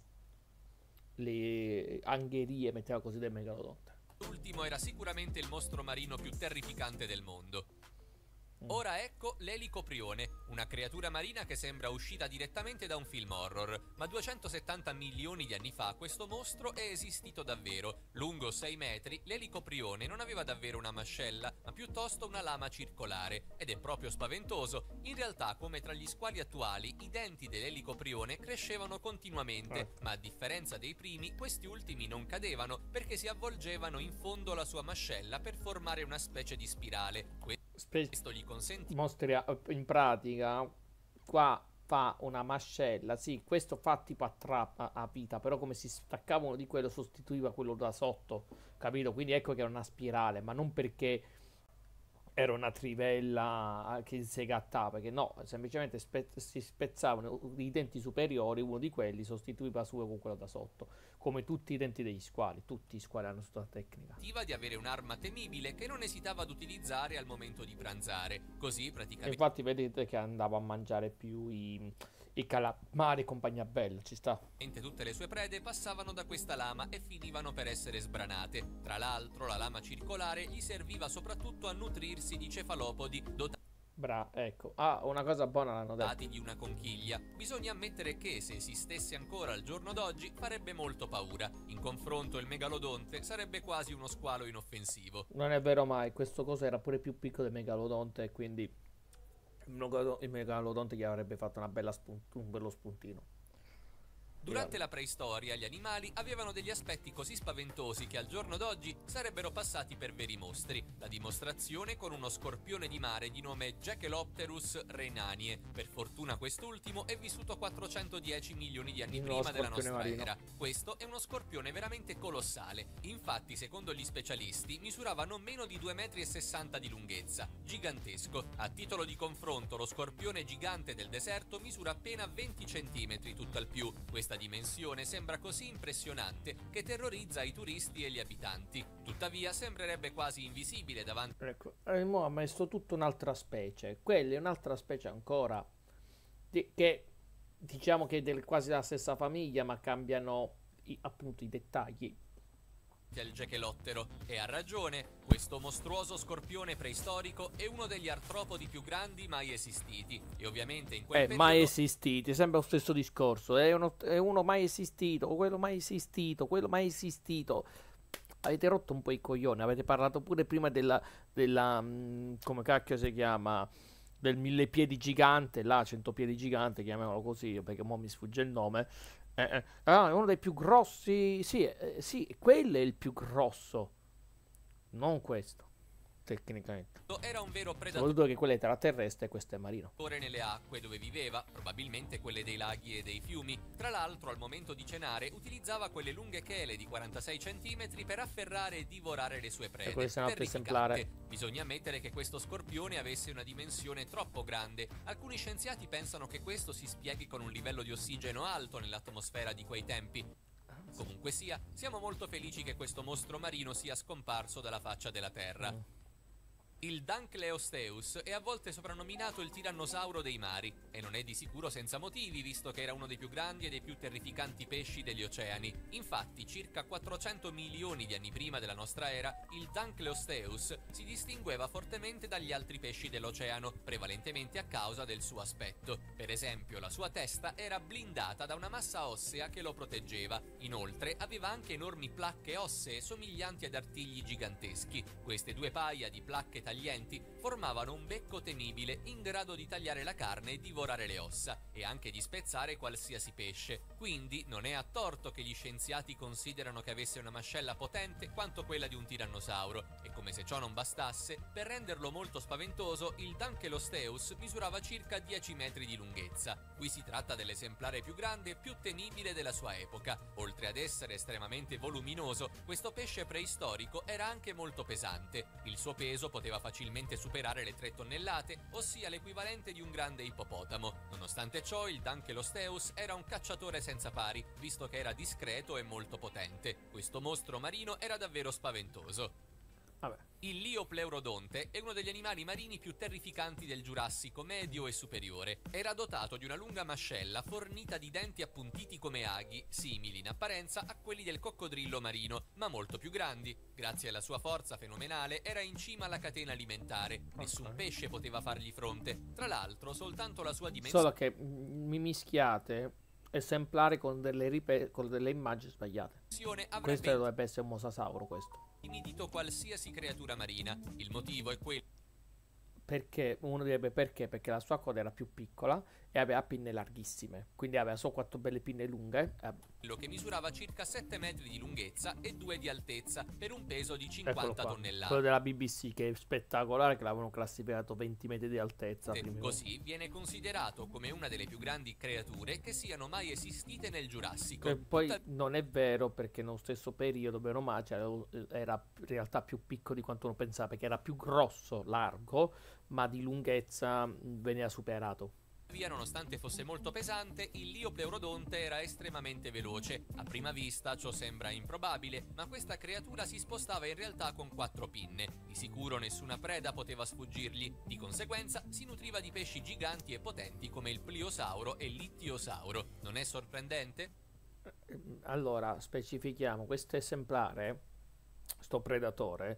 le angherie, metteva così, del megalodonte. ultimo era sicuramente il mostro marino più terrificante del mondo. Ora ecco l'elicoprione, una creatura marina che sembra uscita direttamente da un film horror, ma duecentosettanta milioni di anni fa questo mostro è esistito davvero. Lungo sei metri, l'elicoprione non aveva davvero una mascella, ma piuttosto una lama circolare, ed è proprio spaventoso. In realtà, come tra gli squali attuali, i denti dell'elicoprione crescevano continuamente, Eh. ma a differenza dei primi, questi ultimi non cadevano, perché si avvolgevano in fondo alla sua mascella per formare una specie di spirale. Spe- Questo gli consente mostri a- in pratica qua fa una mascella, sì, questo fa tipo a trappa a vita, però come si staccava uno di quello sostituiva quello da sotto, capito? Quindi ecco che era una spirale, ma non perché era una trivella che si gattava, perché no, semplicemente spe- si spezzavano i denti superiori, uno di quelli sostituiva su con quello da sotto, come tutti i denti degli squali, tutti i squali hanno questa tecnica. di avere un'arma temibile che non esitava ad utilizzare al momento di pranzare. Così E praticamente infatti vedete che andava a mangiare più i, i calamari e compagnia bella, ci sta. tutte le sue prede passavano da questa lama e finivano per essere sbranate. Tra l'altro la lama circolare gli serviva soprattutto a nutrirsi di cefalopodi dotati Bra, ecco. Ah, una cosa buona l'hanno detto. di una conchiglia. Bisogna ammettere che se esistesse ancora al giorno d'oggi farebbe molto paura. In confronto il megalodonte sarebbe quasi uno squalo inoffensivo. Non è vero mai, questo coso era pure più piccolo del megalodonte e quindi il megalo- il megalodonte gli avrebbe fatto una bella spunt- un bello spuntino. Durante la preistoria gli animali avevano degli aspetti così spaventosi che al giorno d'oggi sarebbero passati per veri mostri. La dimostrazione con uno scorpione di mare di nome Jachelopterus rhenanie. Per fortuna quest'ultimo è vissuto quattrocentodieci milioni di anni prima della nostra marino. era. Questo è uno scorpione veramente colossale. Infatti, secondo gli specialisti, misurava non meno di due virgola sessanta metri di lunghezza. Gigantesco. A titolo di confronto, lo scorpione gigante del deserto misura appena venti centimetri, tutto al più. Questa dimensione sembra così impressionante che terrorizza i turisti e gli abitanti. Tuttavia sembrerebbe quasi invisibile davanti. Ecco, e mo ha messo tutta un'altra specie. Quella è un'altra specie ancora di, che diciamo che è del, quasi la stessa famiglia, ma cambiano i, appunto i dettagli. Il Jacheloptero, e ha ragione. Questo mostruoso scorpione preistorico è uno degli artropodi più grandi mai esistiti e ovviamente in quel eh, periodo... mai esistiti, sempre lo stesso discorso, è uno, è uno mai esistito, quello mai esistito, quello mai esistito. Avete rotto un po' i coglioni, avete parlato pure prima della, della mh, come cacchio si chiama, del mille piedi gigante, là, cento piedi gigante, chiamiamolo così, perché mo mi sfugge il nome. Eh, eh. Ah, è uno dei più grossi. Sì, eh, sì, quello è il più grosso. Non questo, tecnicamente. Era un vero predatore. Soprattutto che quello è terrestre e questo è marino. Nelle acque dove viveva, probabilmente quelle dei laghi e dei fiumi. Tra l'altro, al momento di cenare, utilizzava quelle lunghe chele di quarantasei centimetri per afferrare e divorare le sue prede. E questo è un altro esemplare. Bisogna ammettere che questo scorpione avesse una dimensione troppo grande. Alcuni scienziati pensano che questo si spieghi con un livello di ossigeno alto nell'atmosfera di quei tempi. Comunque sia, siamo molto felici che questo mostro marino sia scomparso dalla faccia della terra. Mm. Il Dunkleosteus è a volte soprannominato il tirannosauro dei mari, e non è di sicuro senza motivi, visto che era uno dei più grandi e dei più terrificanti pesci degli oceani. Infatti, circa quattrocento milioni di anni prima della nostra era, il Dunkleosteus si distingueva fortemente dagli altri pesci dell'oceano, prevalentemente a causa del suo aspetto. Per esempio, la sua testa era blindata da una massa ossea che lo proteggeva. Inoltre, aveva anche enormi placche ossee somiglianti ad artigli giganteschi. Queste due paia di placche taglienti formavano un becco temibile in grado di tagliare la carne e divorare le ossa e anche di spezzare qualsiasi pesce. Quindi non è a torto che gli scienziati considerano che avesse una mascella potente quanto quella di un tirannosauro, e come se ciò non bastasse, per renderlo molto spaventoso, il Dunkleosteus misurava circa dieci metri di lunghezza. Qui si tratta dell'esemplare più grande e più temibile della sua epoca. Oltre ad essere estremamente voluminoso, questo pesce preistorico era anche molto pesante. Il suo peso poteva facilmente superare le tre tonnellate, ossia l'equivalente di un grande ippopotamo. Nonostante ciò, il Dunkleosteus era un cacciatore senza pari, visto che era discreto e molto potente. Questo mostro marino era davvero spaventoso. Vabbè. Il Liopleurodonte è uno degli animali marini più terrificanti del Giurassico medio e superiore. Era dotato di una lunga mascella fornita di denti appuntiti come aghi, simili in apparenza a quelli del coccodrillo marino, ma molto più grandi. Grazie alla sua forza fenomenale era in cima alla catena alimentare. Nessun okay. pesce poteva fargli fronte. Tra l'altro, soltanto la sua dimensione... Solo che mi mischiate esemplare con delle, ripe... con delle immagini sbagliate. Questo dovrebbe essere un mosasauro, questo. Inedito qualsiasi creatura marina. Il motivo è quello. Perché uno direbbe perché? Perché la sua coda era più piccola e aveva pinne larghissime, quindi aveva solo quattro belle pinne lunghe. Quello che misurava circa sette metri di lunghezza e due di altezza per un peso di cinquanta tonnellate. Quello della B B C, che è spettacolare, che l'avevano classificato venti metri di altezza. Così viene considerato come una delle più grandi creature che siano mai esistite nel Giurassico. E poi Tutta... non è vero, perché nello stesso periodo, bene o male, cioè, era in realtà più piccolo di quanto uno pensava, perché era più grosso, largo, ma di lunghezza veniva superato. Nonostante fosse molto pesante, il Liopleurodonte era estremamente veloce. A prima vista ciò sembra improbabile, ma questa creatura si spostava in realtà con quattro pinne. Di sicuro nessuna preda poteva sfuggirgli. Di conseguenza si nutriva di pesci giganti e potenti come il pliosauro e l'ittiosauro. Non è sorprendente? Allora, specifichiamo, questo esemplare, sto predatore,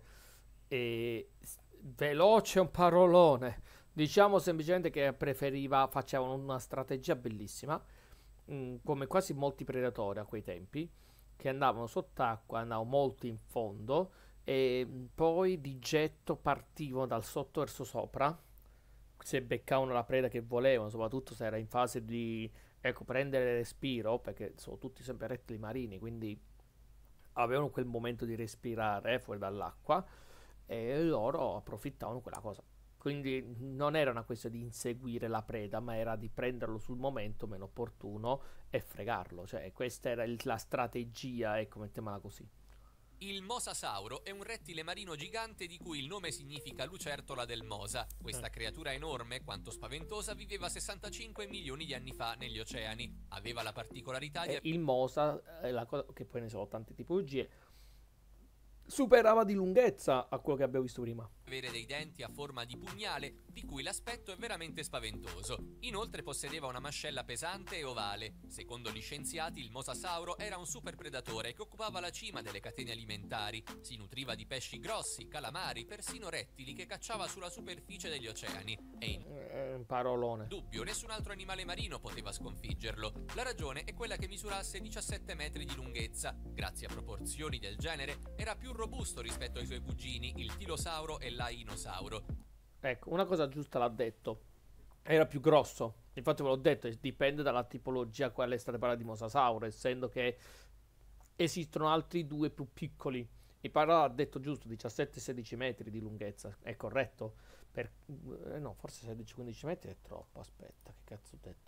è veloce, un parolone. Diciamo semplicemente che preferiva, facevano una strategia bellissima, mh, come quasi molti predatori a quei tempi, che andavano sott'acqua, andavano molto in fondo e poi di getto partivano dal sotto verso sopra, se beccavano la preda che volevano, soprattutto se era in fase di, ecco, prendere respiro, perché sono tutti sempre rettili marini, quindi avevano quel momento di respirare eh, fuori dall'acqua e loro approfittavano di quella cosa. Quindi non era una questione di inseguire la preda, ma era di prenderlo sul momento meno opportuno e fregarlo. Cioè, questa era il- la strategia, ecco, mettiamola così. Il mosasauro è un rettile marino gigante di cui il nome significa lucertola del Mosa. Questa creatura enorme, quanto spaventosa, viveva sessantacinque milioni di anni fa negli oceani. Aveva la particolarità di E il Mosa, eh, la cosa, che poi ne sono tante tipologie, superava di lunghezza a quello che abbiamo visto prima. avere dei denti a forma di pugnale, di cui l'aspetto è veramente spaventoso. Inoltre possedeva una mascella pesante e ovale. Secondo gli scienziati, il mosasauro era un super predatore che occupava la cima delle catene alimentari. Si nutriva di pesci grossi, calamari, persino rettili che cacciava sulla superficie degli oceani. E in Eh, un parolone. dubbio, nessun altro animale marino poteva sconfiggerlo. La ragione è quella che misurasse diciassette metri di lunghezza. Grazie a proporzioni del genere, era più robusto rispetto ai suoi cugini, il tilosauro e l'ainosauro. Ecco, una cosa giusta l'ha detto. Era più grosso. Infatti ve l'ho detto, dipende dalla tipologia quale è stata parlata di mosasauro, essendo che esistono altri due più piccoli. Il Parra ha detto giusto, diciassette sedici metri di lunghezza, è corretto? Per, eh, no, forse sedici quindici metri è troppo, aspetta, che cazzo ho detto?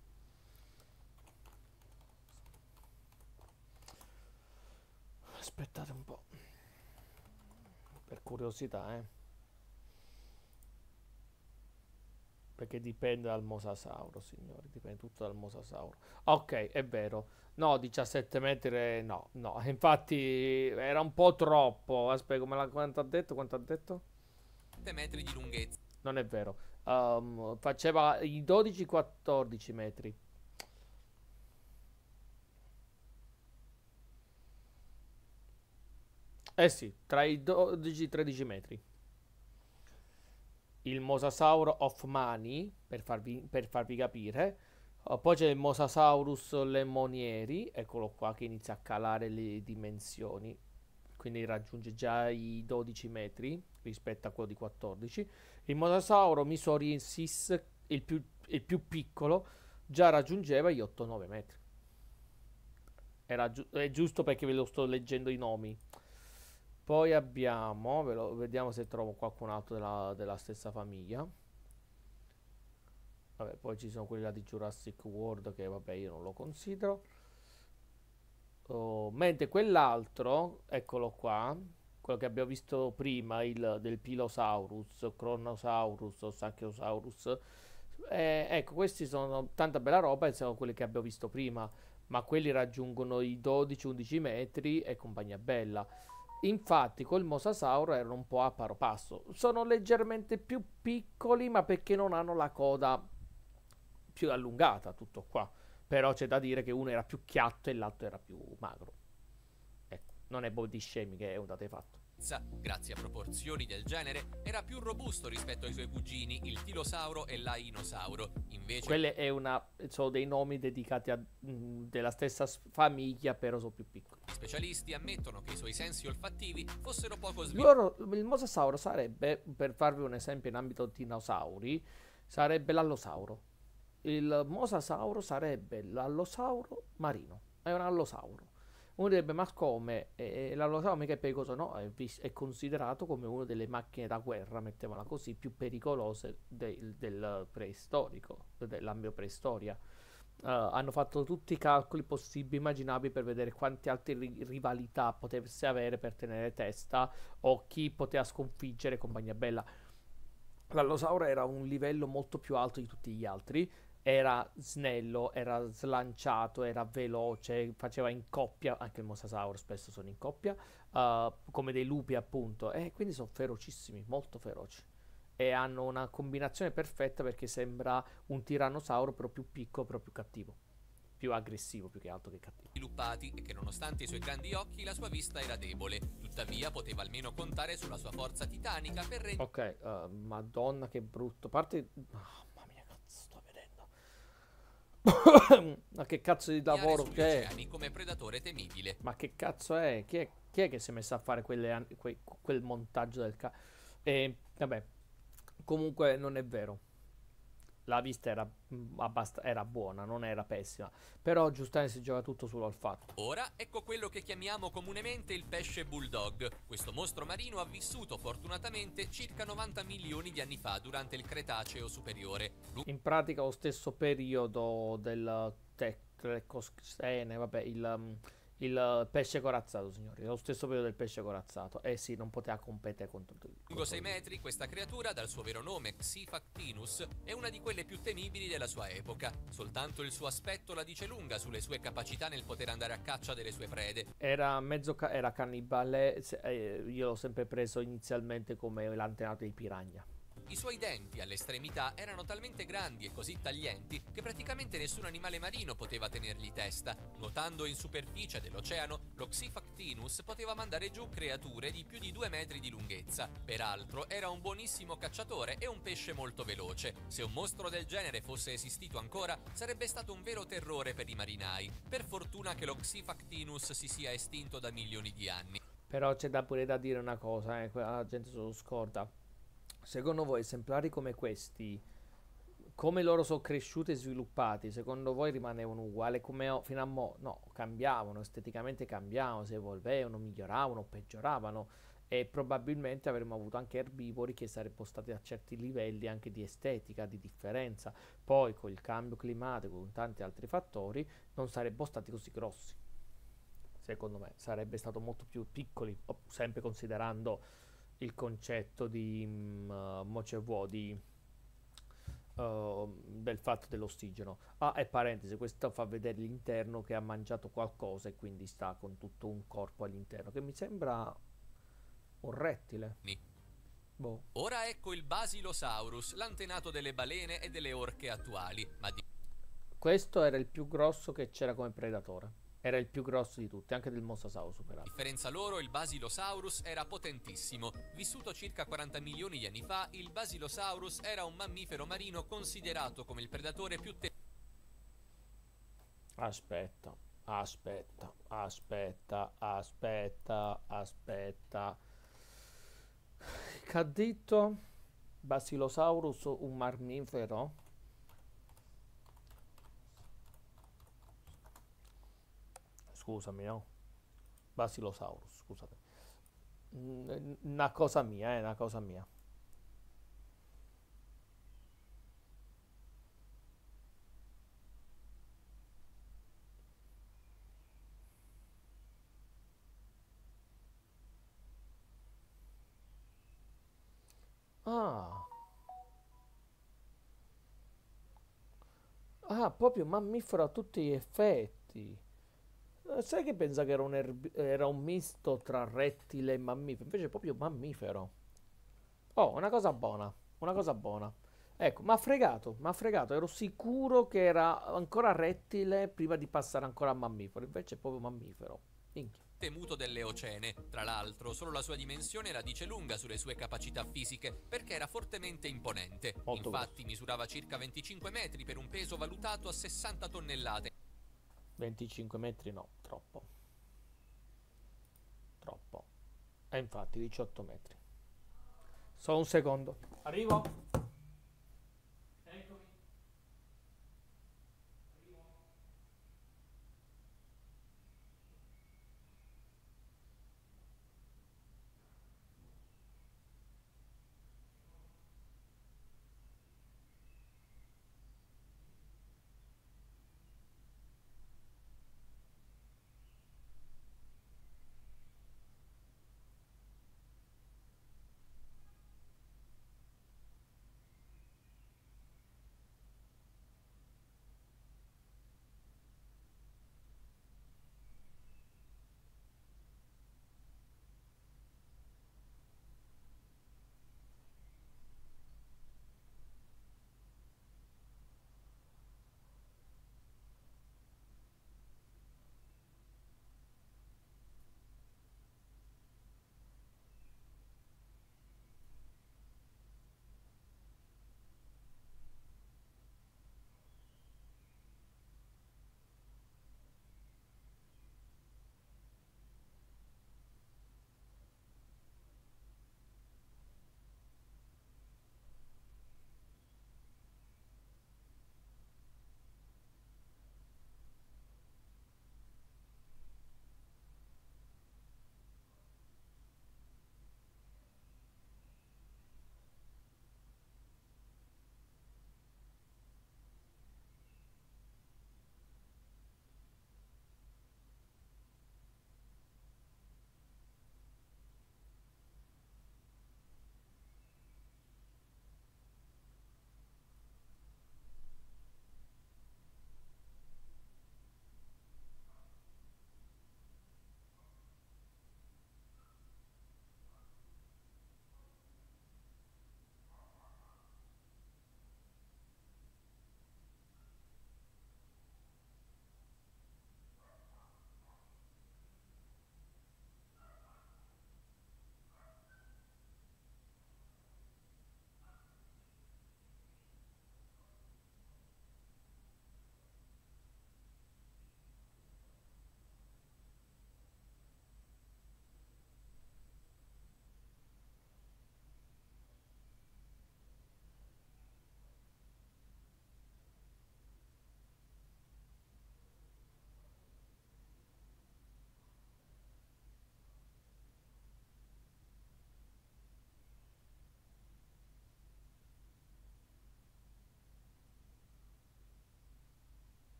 Aspettate un po', per curiosità, eh. Perché dipende dal mosasauro, signori, dipende tutto dal mosasauro. Ok, è vero. No, diciassette metri, no, no, infatti era un po' troppo. Aspetta, come la, quanto ha detto? Quanto ha detto? sette metri di lunghezza. Non è vero. Um, faceva i dodici quattordici metri. Eh sì, tra i dodici e i tredici metri. Il mosasauro Hoffmani, per farvi, per farvi capire. Uh, poi c'è il Mosasaurus lemonieri, eccolo qua che inizia a calare le dimensioni, quindi raggiunge già i dodici metri rispetto a quello di quattordici. Il Mosasauro misoriensis, il più, il più piccolo, già raggiungeva gli otto nove metri. Era giu- è giusto perché ve lo sto leggendo i nomi. Poi abbiamo, ve lo- vediamo se trovo qualcun altro della, della stessa famiglia. Vabbè, poi ci sono quelli là di Jurassic World che vabbè io non lo considero. Oh, mentre quell'altro, eccolo qua, quello che abbiamo visto prima, il del Pilosaurus, Kronosaurus o Saciosaurus, eh, ecco, questi sono tanta bella roba e sono quelli che abbiamo visto prima, ma quelli raggiungono i dodici undici metri e compagnia bella. Infatti col mosasauro erano un po' a paro passo. Sono leggermente più piccoli, ma perché non hanno la coda più allungata, tutto qua. Però c'è da dire che uno era più chiatto e l'altro era più magro. Ecco, non è body shaming, è un dato di fatto. Grazie a proporzioni del genere, era più robusto rispetto ai suoi cugini, il tilosauro e l'ainosauro. Invece Quelle è una, sono dei nomi dedicati a mh, della stessa s- famiglia, però sono più piccoli. gli specialisti ammettono che i suoi sensi olfattivi fossero poco sviluppati. Loro, il mosasauro sarebbe, per farvi un esempio in ambito dinosauri, sarebbe l'allosauro. Il mosasauro sarebbe l'allosauro marino. È un allosauro. Uno direbbe, ma come? Eh, l'allosauro mica è pericoloso? No, è, vis- è considerato come una delle macchine da guerra, mettiamola così, più pericolose del, del preistorico, dell'ambito preistoria. Eh, hanno fatto tutti i calcoli possibili, immaginabili per vedere quante altre ri- rivalità potesse avere per tenere testa o chi poteva sconfiggere compagnia bella. L'allosauro era un livello molto più alto di tutti gli altri, era snello, era slanciato, era veloce, faceva in coppia, anche il mosasauro spesso sono in coppia, uh, come dei lupi appunto, e quindi sono ferocissimi, molto feroci. E hanno una combinazione perfetta perché sembra un tirannosauro però più piccolo, però più cattivo, più aggressivo più che altro che cattivo. sviluppati e che nonostante i suoi grandi occhi la sua vista era debole. Tuttavia poteva almeno contare sulla sua forza titanica per reggere Ok, uh, madonna che brutto, a parte... Oh, mamma mia, cazzo sto vedendo. Ma che cazzo di lavoro sugli che è? oceani come predatore temibile. Ma che cazzo è? Chi è, chi è che si è messo a fare quelle quei- quel montaggio del ca... E vabbè, comunque non è vero. la vista era, mm, abbast- era buona, non era pessima, però giustamente si gioca tutto sull'olfatto. Ora ecco quello che chiamiamo comunemente il pesce bulldog. Questo mostro marino ha vissuto fortunatamente circa novanta milioni di anni fa durante il Cretaceo superiore. In pratica lo stesso periodo del Tectrecoscene, vabbè, il, mm, il pesce corazzato, signori, lo stesso periodo del pesce corazzato. Eh sì, non poteva competere contro il Lungo contro sei il- metri, questa creatura, dal suo vero nome Xifactinus, è una di quelle più temibili della sua epoca. Soltanto il suo aspetto la dice lunga sulle sue capacità nel poter andare a caccia delle sue prede. Era mezzo ca- era cannibale, se- eh, io l'ho sempre preso inizialmente come l'antenato dei piranha. I suoi denti all'estremità erano talmente grandi e così taglienti che praticamente nessun animale marino poteva tenergli testa. Nuotando in superficie dell'oceano, lo Xifactinus poteva mandare giù creature di più di due metri di lunghezza. Peraltro era un buonissimo cacciatore e un pesce molto veloce. Se un mostro del genere fosse esistito ancora, sarebbe stato un vero terrore per i marinai. Per fortuna che lo Xifactinus si sia estinto da milioni di anni. Però c'è da pure da dire una cosa, eh, la gente se lo scorda. Secondo voi esemplari come questi, come loro sono cresciuti e sviluppati, secondo voi rimanevano uguali come o- fino a mo'? No, cambiavano, esteticamente cambiavano, si evolvevano, miglioravano, peggioravano e probabilmente avremmo avuto anche erbivori che sarebbero stati a certi livelli anche di estetica, di differenza. Poi con il cambio climatico, con tanti altri fattori, non sarebbero stati così grossi. Secondo me sarebbe stato molto più piccoli, o- sempre considerando il concetto di mm, uh, mo c'è vuo, di, uh, del fatto dell'ossigeno. Ah, e parentesi, questo fa vedere l'interno che ha mangiato qualcosa e quindi sta con tutto un corpo all'interno, che mi sembra un rettile. Boh. Ora ecco il Basilosaurus, l'antenato delle balene e delle orche attuali, ma di Questo era il più grosso che c'era come predatore. Era il più grosso di tutti, anche del Mosasaurus superato. differenza loro il Basilosaurus era potentissimo. Vissuto circa quaranta milioni di anni fa, il Basilosaurus era un mammifero marino considerato come il predatore più te- Aspetta, aspetta, aspetta, aspetta, aspetta. Che ha detto? Basilosaurus un mammifero? Scusami, no? Basilosaurus, scusate. Mm, Una cosa mia, è una cosa mia. Ah, ah, proprio mammifero a tutti gli effetti. Eh, Sai che pensa che era un, erb- era un misto tra rettile e mammifero? Invece è proprio mammifero. Oh, una cosa buona, una cosa buona. Ecco, mi ha fregato, mi ha fregato. Ero sicuro che era ancora rettile prima di passare ancora a mammifero. Invece è proprio mammifero. Minchia. temuto dell'Eocene. Tra l'altro, solo la sua dimensione la dice lunga sulle sue capacità fisiche, perché era fortemente imponente. Molto Infatti misurava circa venticinque metri per un peso valutato a sessanta tonnellate. venticinque metri no, troppo. Troppo. E infatti diciotto metri. Solo un secondo. Arrivo.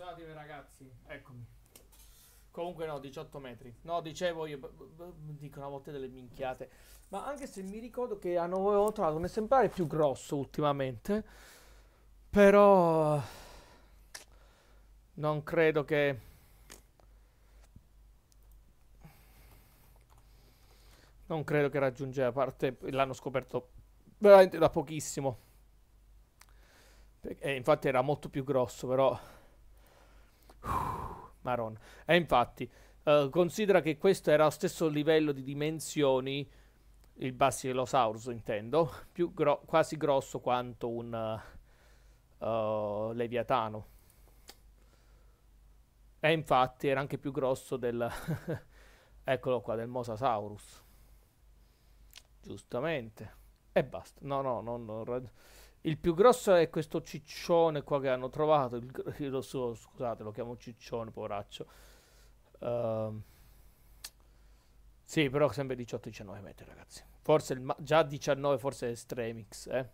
Scusatemi ragazzi, eccomi. Comunque no, diciotto metri. No, dicevo io, b- b- dicono a volte delle minchiate. Ma anche se mi ricordo che hanno avevo trovato un esemplare più grosso ultimamente. Però non credo che... Non credo che raggiungeva, a parte l'hanno scoperto veramente da pochissimo. E infatti era molto più grosso, però... Maronna. E infatti, eh, considera che questo era lo stesso livello di dimensioni, il Basilosaurus intendo, più gro- quasi grosso quanto un uh, uh, Leviatano. E infatti era anche più grosso del... Eccolo qua, del Mosasaurus. Giustamente. E basta. No, no, no, no, ra- il più grosso è questo ciccione qua che hanno trovato. Il, gr- io lo so, scusate, lo chiamo ciccione, poveraccio. Ehm, sì, però sempre diciotto diciannove metri, ragazzi. Forse il ma- già diciannove, forse è Extremix, eh.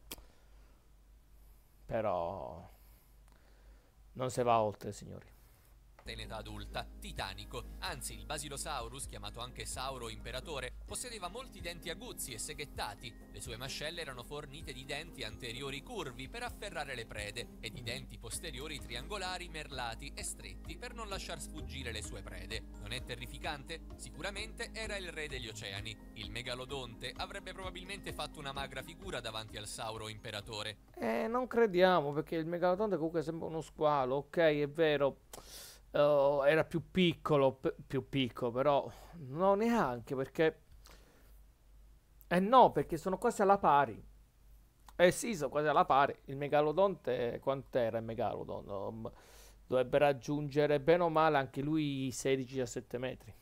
Però non si va oltre, signori. in età adulta, titanico. Anzi, il Basilosaurus, chiamato anche Sauro Imperatore, possedeva molti denti aguzzi e seghettati. Le sue mascelle erano fornite di denti anteriori curvi per afferrare le prede e di denti posteriori triangolari, merlati e stretti per non lasciar sfuggire le sue prede. Non è terrificante? Sicuramente era il re degli oceani. Il megalodonte avrebbe probabilmente fatto una magra figura davanti al Sauro Imperatore. Eh, non crediamo, perché il megalodonte comunque sembra uno squalo, ok, è vero. Uh, era più piccolo, p- più piccolo, però no, neanche perché... Eh no, perché sono quasi alla pari. Eh sì, sono quasi alla pari. Il megalodonte, quant'era il megalodon? Um, dovrebbe raggiungere bene o male anche lui i sedici diciassette metri.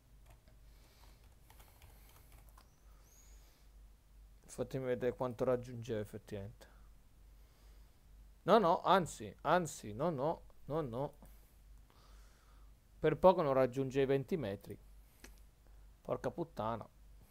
Fatemi vedere quanto raggiungeva effettivamente. No, no, anzi, anzi, no, no, no, no. Per poco non raggiunge i venti metri. Porca puttana.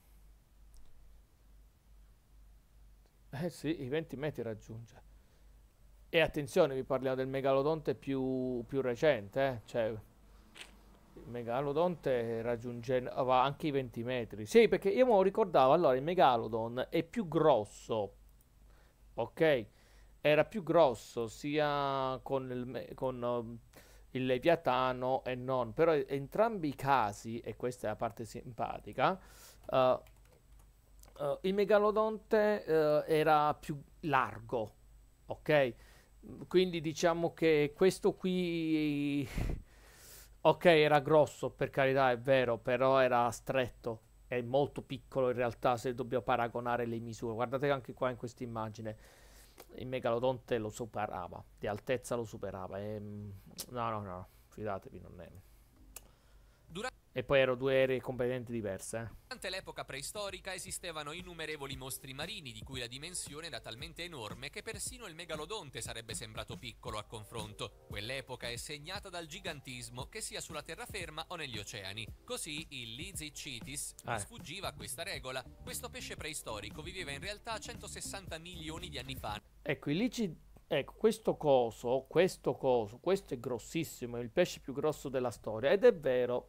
Eh sì, i venti metri raggiunge. E attenzione, vi parliamo del megalodonte più, più recente, eh? Cioè, il megalodonte raggiungeva anche i venti metri. Sì, perché io me lo ricordavo, allora, il megalodon è più grosso, ok? Era più grosso sia con il, me- con, um, il Leviatano e non, però in entrambi i casi, e questa è la parte simpatica, uh, uh, il megalodonte uh, era più largo, ok? Quindi diciamo che questo qui, ok, era grosso, per carità, è vero, però era stretto. È molto piccolo in realtà se dobbiamo paragonare le misure. Guardate anche qua in questa immagine. Il megalodonte lo superava, di altezza lo superava. E, mm, no, no, no, fidatevi, non è. Durante E poi erano due aree completamente diverse. Eh. Durante l'epoca preistorica esistevano innumerevoli mostri marini di cui la dimensione era talmente enorme che persino il megalodonte sarebbe sembrato piccolo a confronto. Quell'epoca è segnata dal gigantismo, che sia sulla terraferma o negli oceani. Così il Lysichitis non Eh. sfuggiva a questa regola. Questo pesce preistorico viveva in realtà centosessanta milioni di anni fa. Ecco, i lici, ecco, questo coso, questo coso, questo è grossissimo, è il pesce più grosso della storia. Ed è vero,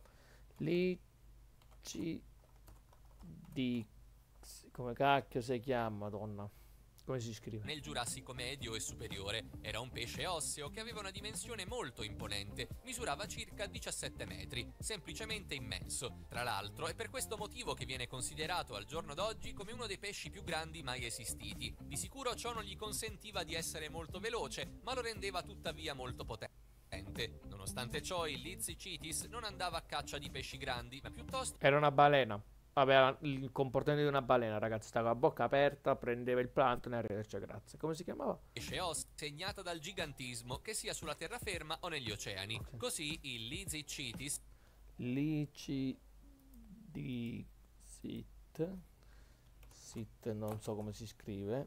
lici di... come cacchio si chiama, donna? Come si scrive? Nel Giurassico medio e superiore era un pesce osseo che aveva una dimensione molto imponente, misurava circa diciassette metri, semplicemente immenso. Tra l'altro è per questo motivo che viene considerato al giorno d'oggi come uno dei pesci più grandi mai esistiti. Di sicuro ciò non gli consentiva di essere molto veloce, ma lo rendeva tuttavia molto potente. Nonostante ciò, il Lysichitis non andava a caccia di pesci grandi, ma piuttosto Era una balena. Aveva il comportamento di una balena, ragazzi. Stava a bocca aperta, prendeva il plankton e arrivederci, grazie. Come si chiamava? pesce osseo segnata dal gigantismo, che sia sulla terraferma o negli oceani. Ok. Così il Lysichitis Lici di sit. Sit, non so come si scrive.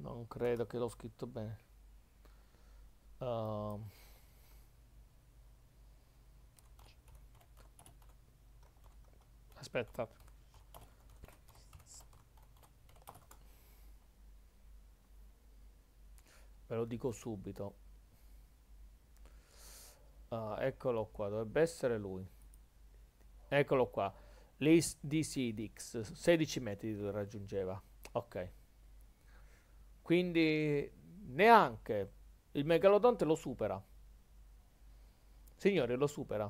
Non credo che l'ho scritto bene. Uh, aspetta. Ve lo dico subito. Ah, eccolo qua, dovrebbe essere lui. Eccolo qua. L'Is D C D X, sedici metri raggiungeva. Ok. Quindi neanche il megalodonte lo supera. Signori, lo supera.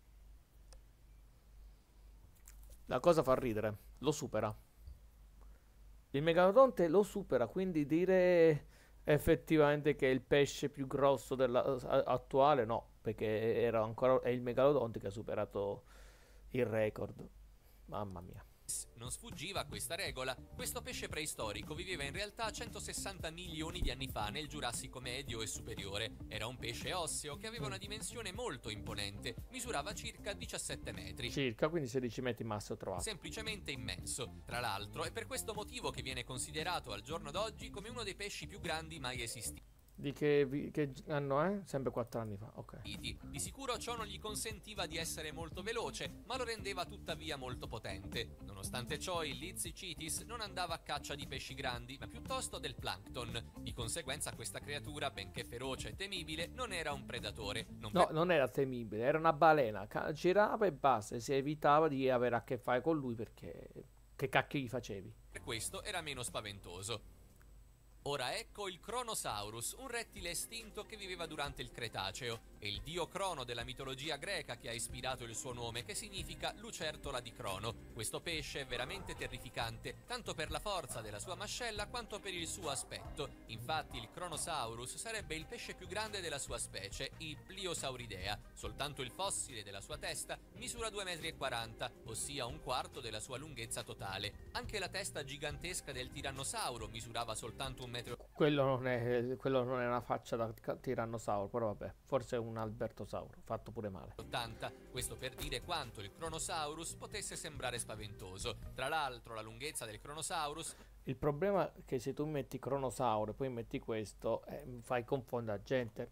La cosa fa ridere. Lo supera. Il megalodonte lo supera, quindi dire effettivamente che è il pesce più grosso della, attuale, no, perché era ancora è il megalodonte che ha superato il record. Mamma mia. Non sfuggiva a questa regola. Questo pesce preistorico viveva in realtà centosessanta milioni di anni fa nel Giurassico medio e superiore. Era un pesce osseo che aveva una dimensione molto imponente, misurava circa diciassette metri. Circa, quindi sedici metri massimo trovato. Semplicemente immenso. Tra l'altro è per questo motivo che viene considerato al giorno d'oggi come uno dei pesci più grandi mai esistiti. Di che, vi- che anno è? Sempre quattro anni fa, ok. Di sicuro ciò non gli consentiva di essere molto veloce, ma lo rendeva tuttavia molto potente. Nonostante ciò, il Lizychitis non andava a caccia di pesci grandi, ma piuttosto del plankton. Di conseguenza questa creatura, benché feroce e temibile, non era un predatore. Non No, non era temibile, era una balena. Ca- girava e basta, e si evitava di avere a che fare con lui perché che cacchio gli facevi? per questo era meno spaventoso. Ora ecco il Kronosaurus, un rettile estinto che viveva durante il Cretaceo. È il dio Crono della mitologia greca che ha ispirato il suo nome, che significa lucertola di Crono. Questo pesce è veramente terrificante, tanto per la forza della sua mascella quanto per il suo aspetto. Infatti il Kronosaurus sarebbe il pesce più grande della sua specie, il Pliosauridea. Soltanto il fossile della sua testa misura due virgola quaranta metri, ossia un quarto della sua lunghezza totale. Anche la testa gigantesca del tirannosauro misurava soltanto un metro. Quello non è, quello non è una faccia da ca- tirannosauro, però vabbè, forse è un albertosauro, fatto pure male. ottanta, questo per dire quanto il Kronosaurus potesse sembrare spaventoso. Tra l'altro la lunghezza del Kronosaurus Il problema è che se tu metti cronosauro e poi metti questo, eh, fai confondere la gente.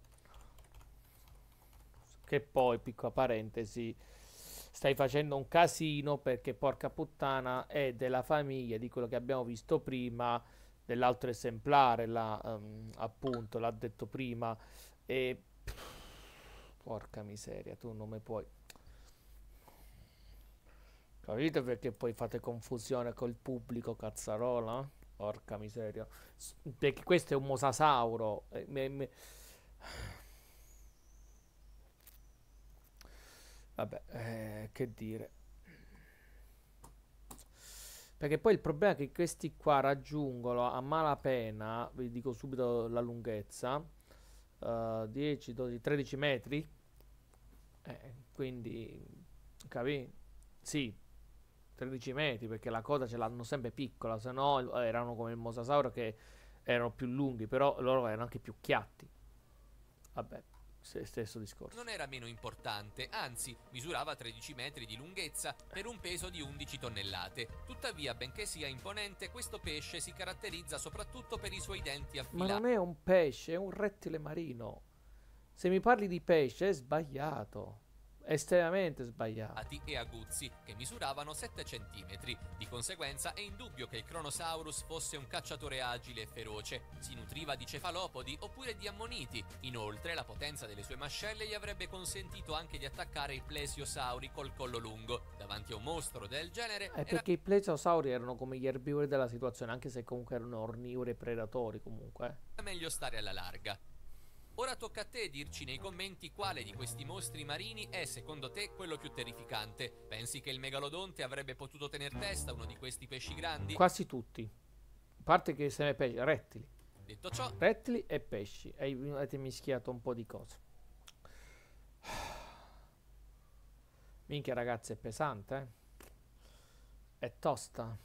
Che poi, piccola parentesi, stai facendo un casino perché porca puttana è della famiglia di quello che abbiamo visto prima, dell'altro esemplare, la, ehm, appunto, l'ha detto prima, e pff, porca miseria, tu non mi puoi. Capite perché poi fate confusione col pubblico, cazzarola? Porca miseria. S- Perché questo è un mosasauro. eh, me- me- Vabbè, eh, che dire. Perché poi il problema è che questi qua raggiungono a malapena, vi dico subito la lunghezza, eh, dieci, dodici, tredici metri. Eh, quindi, capì? Sì, tredici metri perché la coda ce l'hanno sempre piccola, se no eh, erano come il mosasauro che erano più lunghi, però loro erano anche più chiatti. Vabbè, se- stesso discorso. non era meno importante, anzi misurava tredici metri di lunghezza per un peso di undici tonnellate. Tuttavia, benché sia imponente, questo pesce si caratterizza soprattutto per i suoi denti Ma affilati. non è un pesce, è un rettile marino. Se mi parli di pesce è sbagliato, è estremamente sbagliato. e aguzzi che misuravano sette centimetri. Di conseguenza è indubbio che il Kronosaurus fosse un cacciatore agile e feroce. Si nutriva di cefalopodi oppure di ammoniti. Inoltre la potenza delle sue mascelle gli avrebbe consentito anche di attaccare i plesiosauri col collo lungo. Davanti a un mostro del genere È era perché i plesiosauri erano come gli erbivori della situazione, anche se comunque erano ornivori e predatori comunque. eh. meglio stare alla larga. Ora tocca a te dirci nei commenti quale di questi mostri marini è secondo te quello più terrificante. Pensi che il megalodonte avrebbe potuto tener testa a uno di questi pesci grandi? Quasi tutti. A parte che se ne pesci, rettili. Detto ciò, Rettili e pesci. E avete mischiato un po' di cose. Minchia ragazzi, è pesante, eh? È tosta.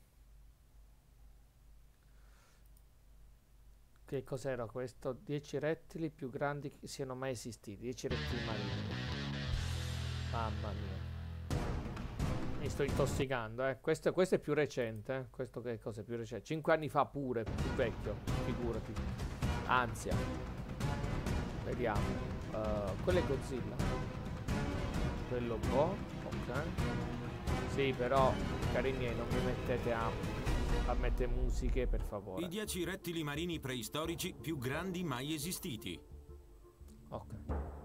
Che cos'era questo? dieci rettili più grandi che siano mai esistiti. dieci rettili marini. Mamma mia. Mi sto intossicando, eh. Questo, questo è più recente, eh. Questo che cosa è più recente? Cinque anni fa pure, più vecchio, figurati. Ansia. Vediamo. Uh, quello è Godzilla. Quello boh, ok. Sì, però, cari miei, non mi mettete a, a mettere musiche, per favore. I dieci rettili marini preistorici più grandi mai esistiti. Ok.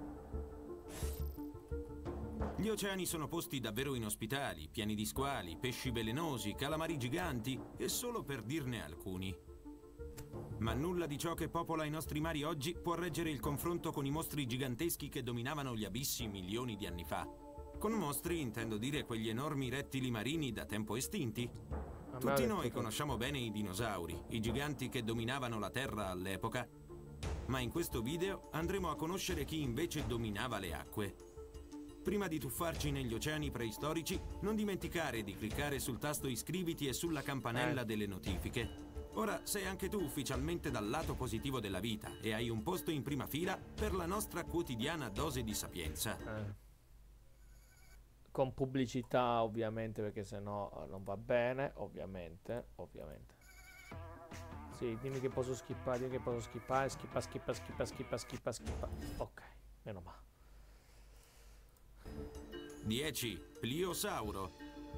Gli oceani sono posti davvero inospitali, pieni di squali, pesci velenosi, calamari giganti, e solo per dirne alcuni. Ma nulla di ciò che popola i nostri mari oggi può reggere il confronto con i mostri giganteschi che dominavano gli abissi milioni di anni fa. Con mostri intendo dire quegli enormi rettili marini da tempo estinti. Tutti noi conosciamo bene i dinosauri, i giganti che dominavano la Terra all'epoca, ma in questo video andremo a conoscere chi invece dominava le acque. Prima di tuffarci negli oceani preistorici, non dimenticare di cliccare sul tasto iscriviti e sulla campanella delle notifiche. Ora sei anche tu ufficialmente dal lato positivo della vita e hai un posto in prima fila per la nostra quotidiana dose di sapienza. Eh. Con pubblicità ovviamente, perché sennò non va bene, ovviamente, ovviamente. Sì, dimmi che posso skippare, dimmi che posso skippare, skippa, skippa, skippa, skippa, skippa, skippa. Ok, meno male. dieci. Pliosauro.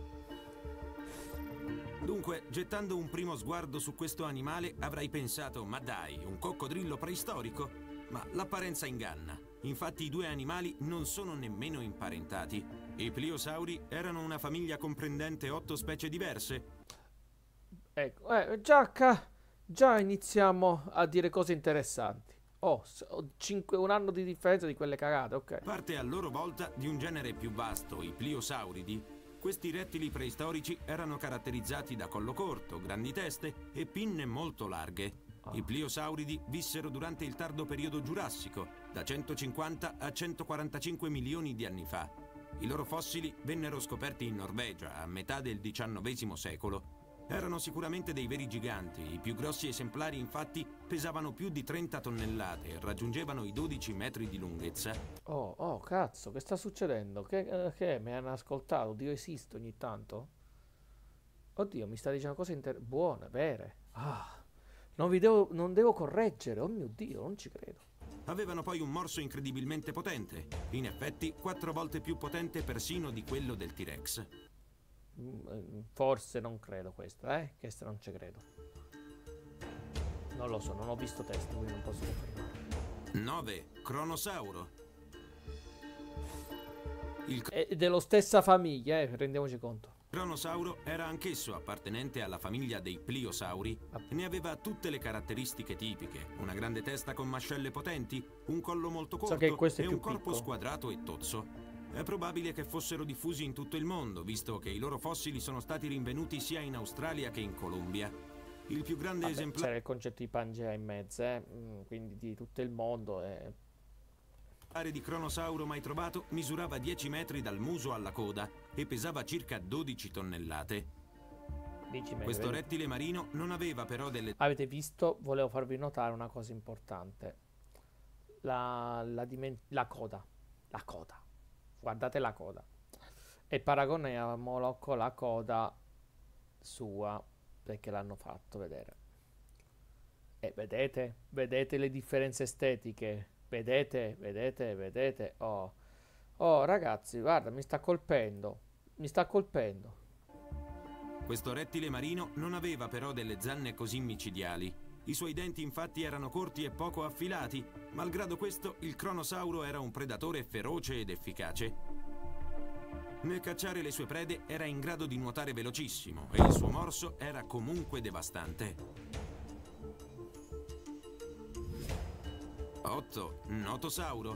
Dunque, gettando un primo sguardo su questo animale, avrai pensato, ma dai, un coccodrillo preistorico? Ma l'apparenza inganna. Infatti i due animali non sono nemmeno imparentati. I pliosauri erano una famiglia comprendente otto specie diverse. Ecco, eh, già, già iniziamo a dire cose interessanti. Oh, cinque, un anno di differenza di quelle cagate, ok. Parte a loro volta di un genere più vasto, i pliosauridi. Questi rettili preistorici erano caratterizzati da collo corto, grandi teste e pinne molto larghe. Oh. I pliosauridi vissero durante il tardo periodo giurassico, da centocinquanta a centoquarantacinque milioni di anni fa. I loro fossili vennero scoperti in Norvegia a metà del diciannovesimo secolo. Erano sicuramente dei veri giganti. I più grossi esemplari, infatti, pesavano più di trenta tonnellate e raggiungevano i dodici metri di lunghezza. Oh, oh, cazzo, che sta succedendo? Che, eh, che mi hanno ascoltato? Dio esiste ogni tanto? Oddio, mi sta dicendo cose inter- buone, vere. Ah, non vi devo, non devo correggere. Oh mio Dio, non ci credo. Avevano poi un morso incredibilmente potente. In effetti, quattro volte più potente persino di quello del T-Rex. Forse non credo questo, eh? Questo non ci credo. Non lo so, non ho visto test, quindi non posso confermare. nove. Cronosauro. Il È dello stessa famiglia, eh? Rendiamoci conto. Cronosauro era anch'esso appartenente alla famiglia dei pliosauri. Ne aveva tutte le caratteristiche tipiche: una grande testa con mascelle potenti, un collo molto corto So che questo è e più un corpo piccolo. squadrato e tozzo. È probabile che fossero diffusi in tutto il mondo, visto che i loro fossili sono stati rinvenuti sia in Australia che in Colombia. Il più grande Vabbè, esemplare c'era il concetto di Pangea in mezzo, eh? Mm, quindi di tutto il mondo. Eh. di cronosauro mai trovato misurava dieci metri dal muso alla coda e pesava circa dodici tonnellate. dieci metri, Questo vedi? rettile marino non aveva però delle... Avete visto? Volevo farvi notare una cosa importante. La, la, dimen- la coda. La coda. Guardate la coda. E paragoniamolo con la coda sua, perché l'hanno fatto vedere. E vedete? Vedete le differenze estetiche? Vedete? Vedete? Vedete? Oh. Oh, ragazzi, guarda, mi sta colpendo. Mi sta colpendo. Questo rettile marino non aveva però delle zanne così micidiali. I suoi denti infatti erano corti e poco affilati. Malgrado questo, il cronosauro era un predatore feroce ed efficace. Nel cacciare le sue prede era in grado di nuotare velocissimo e il suo morso era comunque devastante. otto. Notosauro.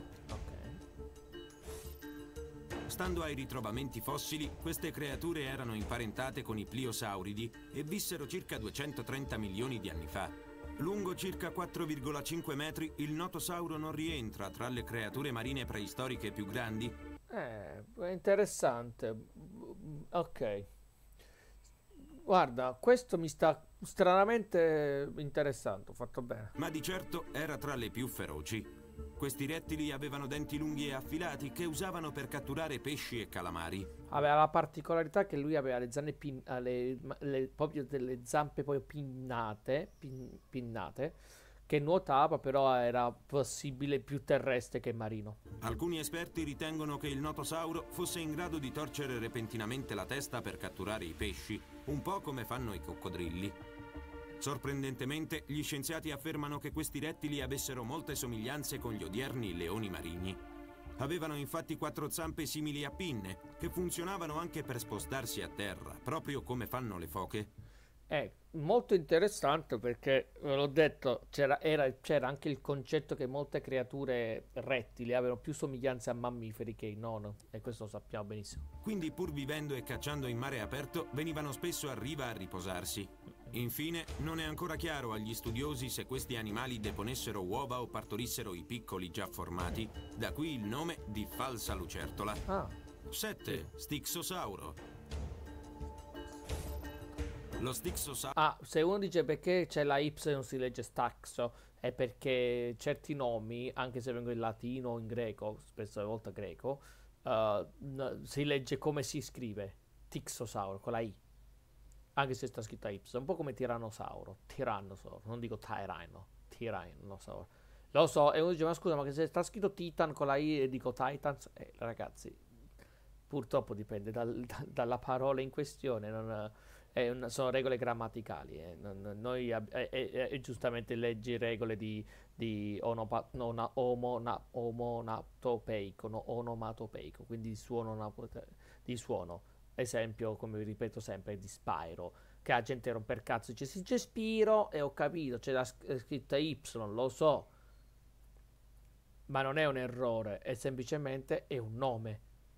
Stando ai ritrovamenti fossili, queste creature erano imparentate con i pliosauridi e vissero circa duecentotrenta milioni di anni fa. Lungo circa quattro virgola cinque metri, il notosauro non rientra tra le creature marine preistoriche più grandi. Eh, è interessante. Ok. Guarda, questo mi sta stranamente interessante, ho fatto bene. Ma di certo era tra le più feroci. Questi rettili avevano denti lunghi e affilati che usavano per catturare pesci e calamari. Aveva la particolarità che lui aveva le zanne pin- eh, le, le- proprio delle zampe poi pinnate, pin- pinnate, che nuotava, però era possibile più terrestre che marino. Alcuni esperti ritengono che il notosauro fosse in grado di torcere repentinamente la testa per catturare i pesci, un po' come fanno i coccodrilli. Sorprendentemente, gli scienziati affermano che questi rettili avessero molte somiglianze con gli odierni leoni marini. Avevano infatti quattro zampe simili a pinne, che funzionavano anche per spostarsi a terra, proprio come fanno le foche. È molto interessante perché, ve l'ho detto, c'era era- c'era anche il concetto che molte creature rettili avevano più somiglianze a mammiferi che non, e questo lo sappiamo benissimo. Quindi, pur vivendo e cacciando in mare aperto, venivano spesso a riva a riposarsi. Infine, non è ancora chiaro agli studiosi se questi animali deponessero uova o partorissero i piccoli già formati, da qui il nome di falsa lucertola. Ah, sette. Stixosauro. Lo Stixosauro ah, se uno dice perché c'è la Y e non si legge Staxo, è perché certi nomi, anche se vengono in latino o in greco, spesso a volte greco, eh, n- si legge come si scrive, Tixosauro, con la I. Anche se sta scritto a Y, un po' come tirannosauro, tirannosauro, non dico tyranno, tirannosauro. Lo so, e uno dice, ma scusa, ma che se sta scritto Titan con la I e dico Titans, eh, ragazzi, purtroppo dipende dal- da- dalla parola in questione, non, è un- sono regole grammaticali. eh, non- noi ab- e, e- e giustamente leggi regole di, di onopa- nona- omona- omonatopeico, no, onomatopeico, quindi di suono, napote- di suono. Esempio, come vi ripeto sempre, di Spyro, che la gente rompe il cazzo, dice si dice Spiro, e ho capito, c'è la sc- scritta Y, lo so, ma non è un errore, è semplicemente è un nome.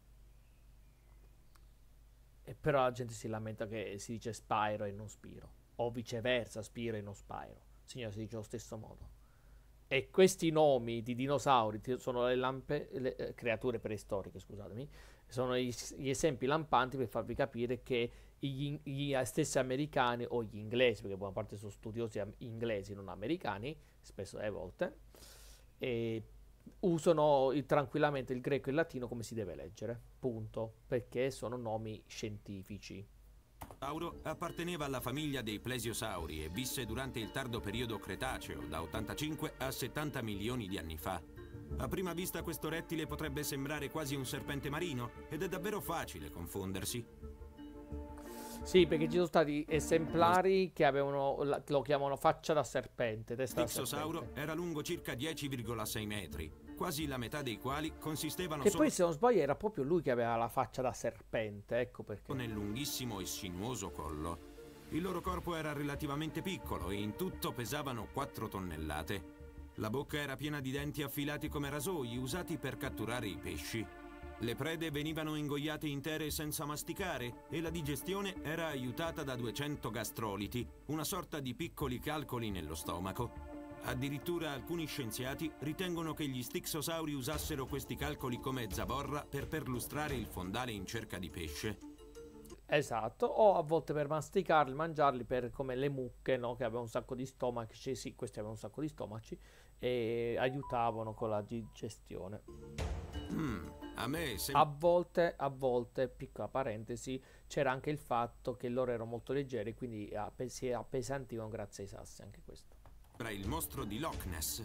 E però la gente si lamenta che si dice Spyro e non Spiro, o viceversa, Spiro e non Spyro. Signore, si dice allo stesso modo. E questi nomi di dinosauri ti- sono le lampe, le eh, creature preistoriche, scusatemi, sono gli, gli esempi lampanti per farvi capire che gli, gli stessi americani o gli inglesi, perché buona parte sono studiosi am- inglesi, non americani, spesso e volte, e usano il- tranquillamente il greco e il latino come si deve leggere, punto, perché sono nomi scientifici. apparteneva alla famiglia dei plesiosauri e visse durante il tardo periodo Cretaceo, da ottantacinque a settanta milioni di anni fa. A prima vista questo rettile potrebbe sembrare quasi un serpente marino, ed è davvero facile confondersi. Sì, perché ci sono stati esemplari che avevano, la- lo chiamano faccia da serpente, testa da Stixosauro serpente. era lungo circa dieci virgola sei metri, quasi la metà dei quali consistevano Che solo poi, se non sbaglio, era proprio lui che aveva la faccia da serpente, ecco perché. nel lunghissimo e sinuoso collo. Il loro corpo era relativamente piccolo e in tutto pesavano quattro tonnellate. La bocca era piena di denti affilati come rasoi usati per catturare i pesci. Le prede venivano ingoiate intere senza masticare e la digestione era aiutata da duecento gastroliti, una sorta di piccoli calcoli nello stomaco. Addirittura alcuni scienziati ritengono che gli stixosauri usassero questi calcoli come zavorra per perlustrare il fondale in cerca di pesce. Esatto, o a volte per masticarli, mangiarli, per, come le mucche, no? Che avevano un sacco di stomaci, sì, questi avevano un sacco di stomaci, e aiutavano con la digestione. Mm, a me sembra A volte, a volte, piccola parentesi, c'era anche il fatto che loro erano molto leggeri, quindi appe- si appesantivano grazie ai sassi, anche questo. il mostro di Loch Ness.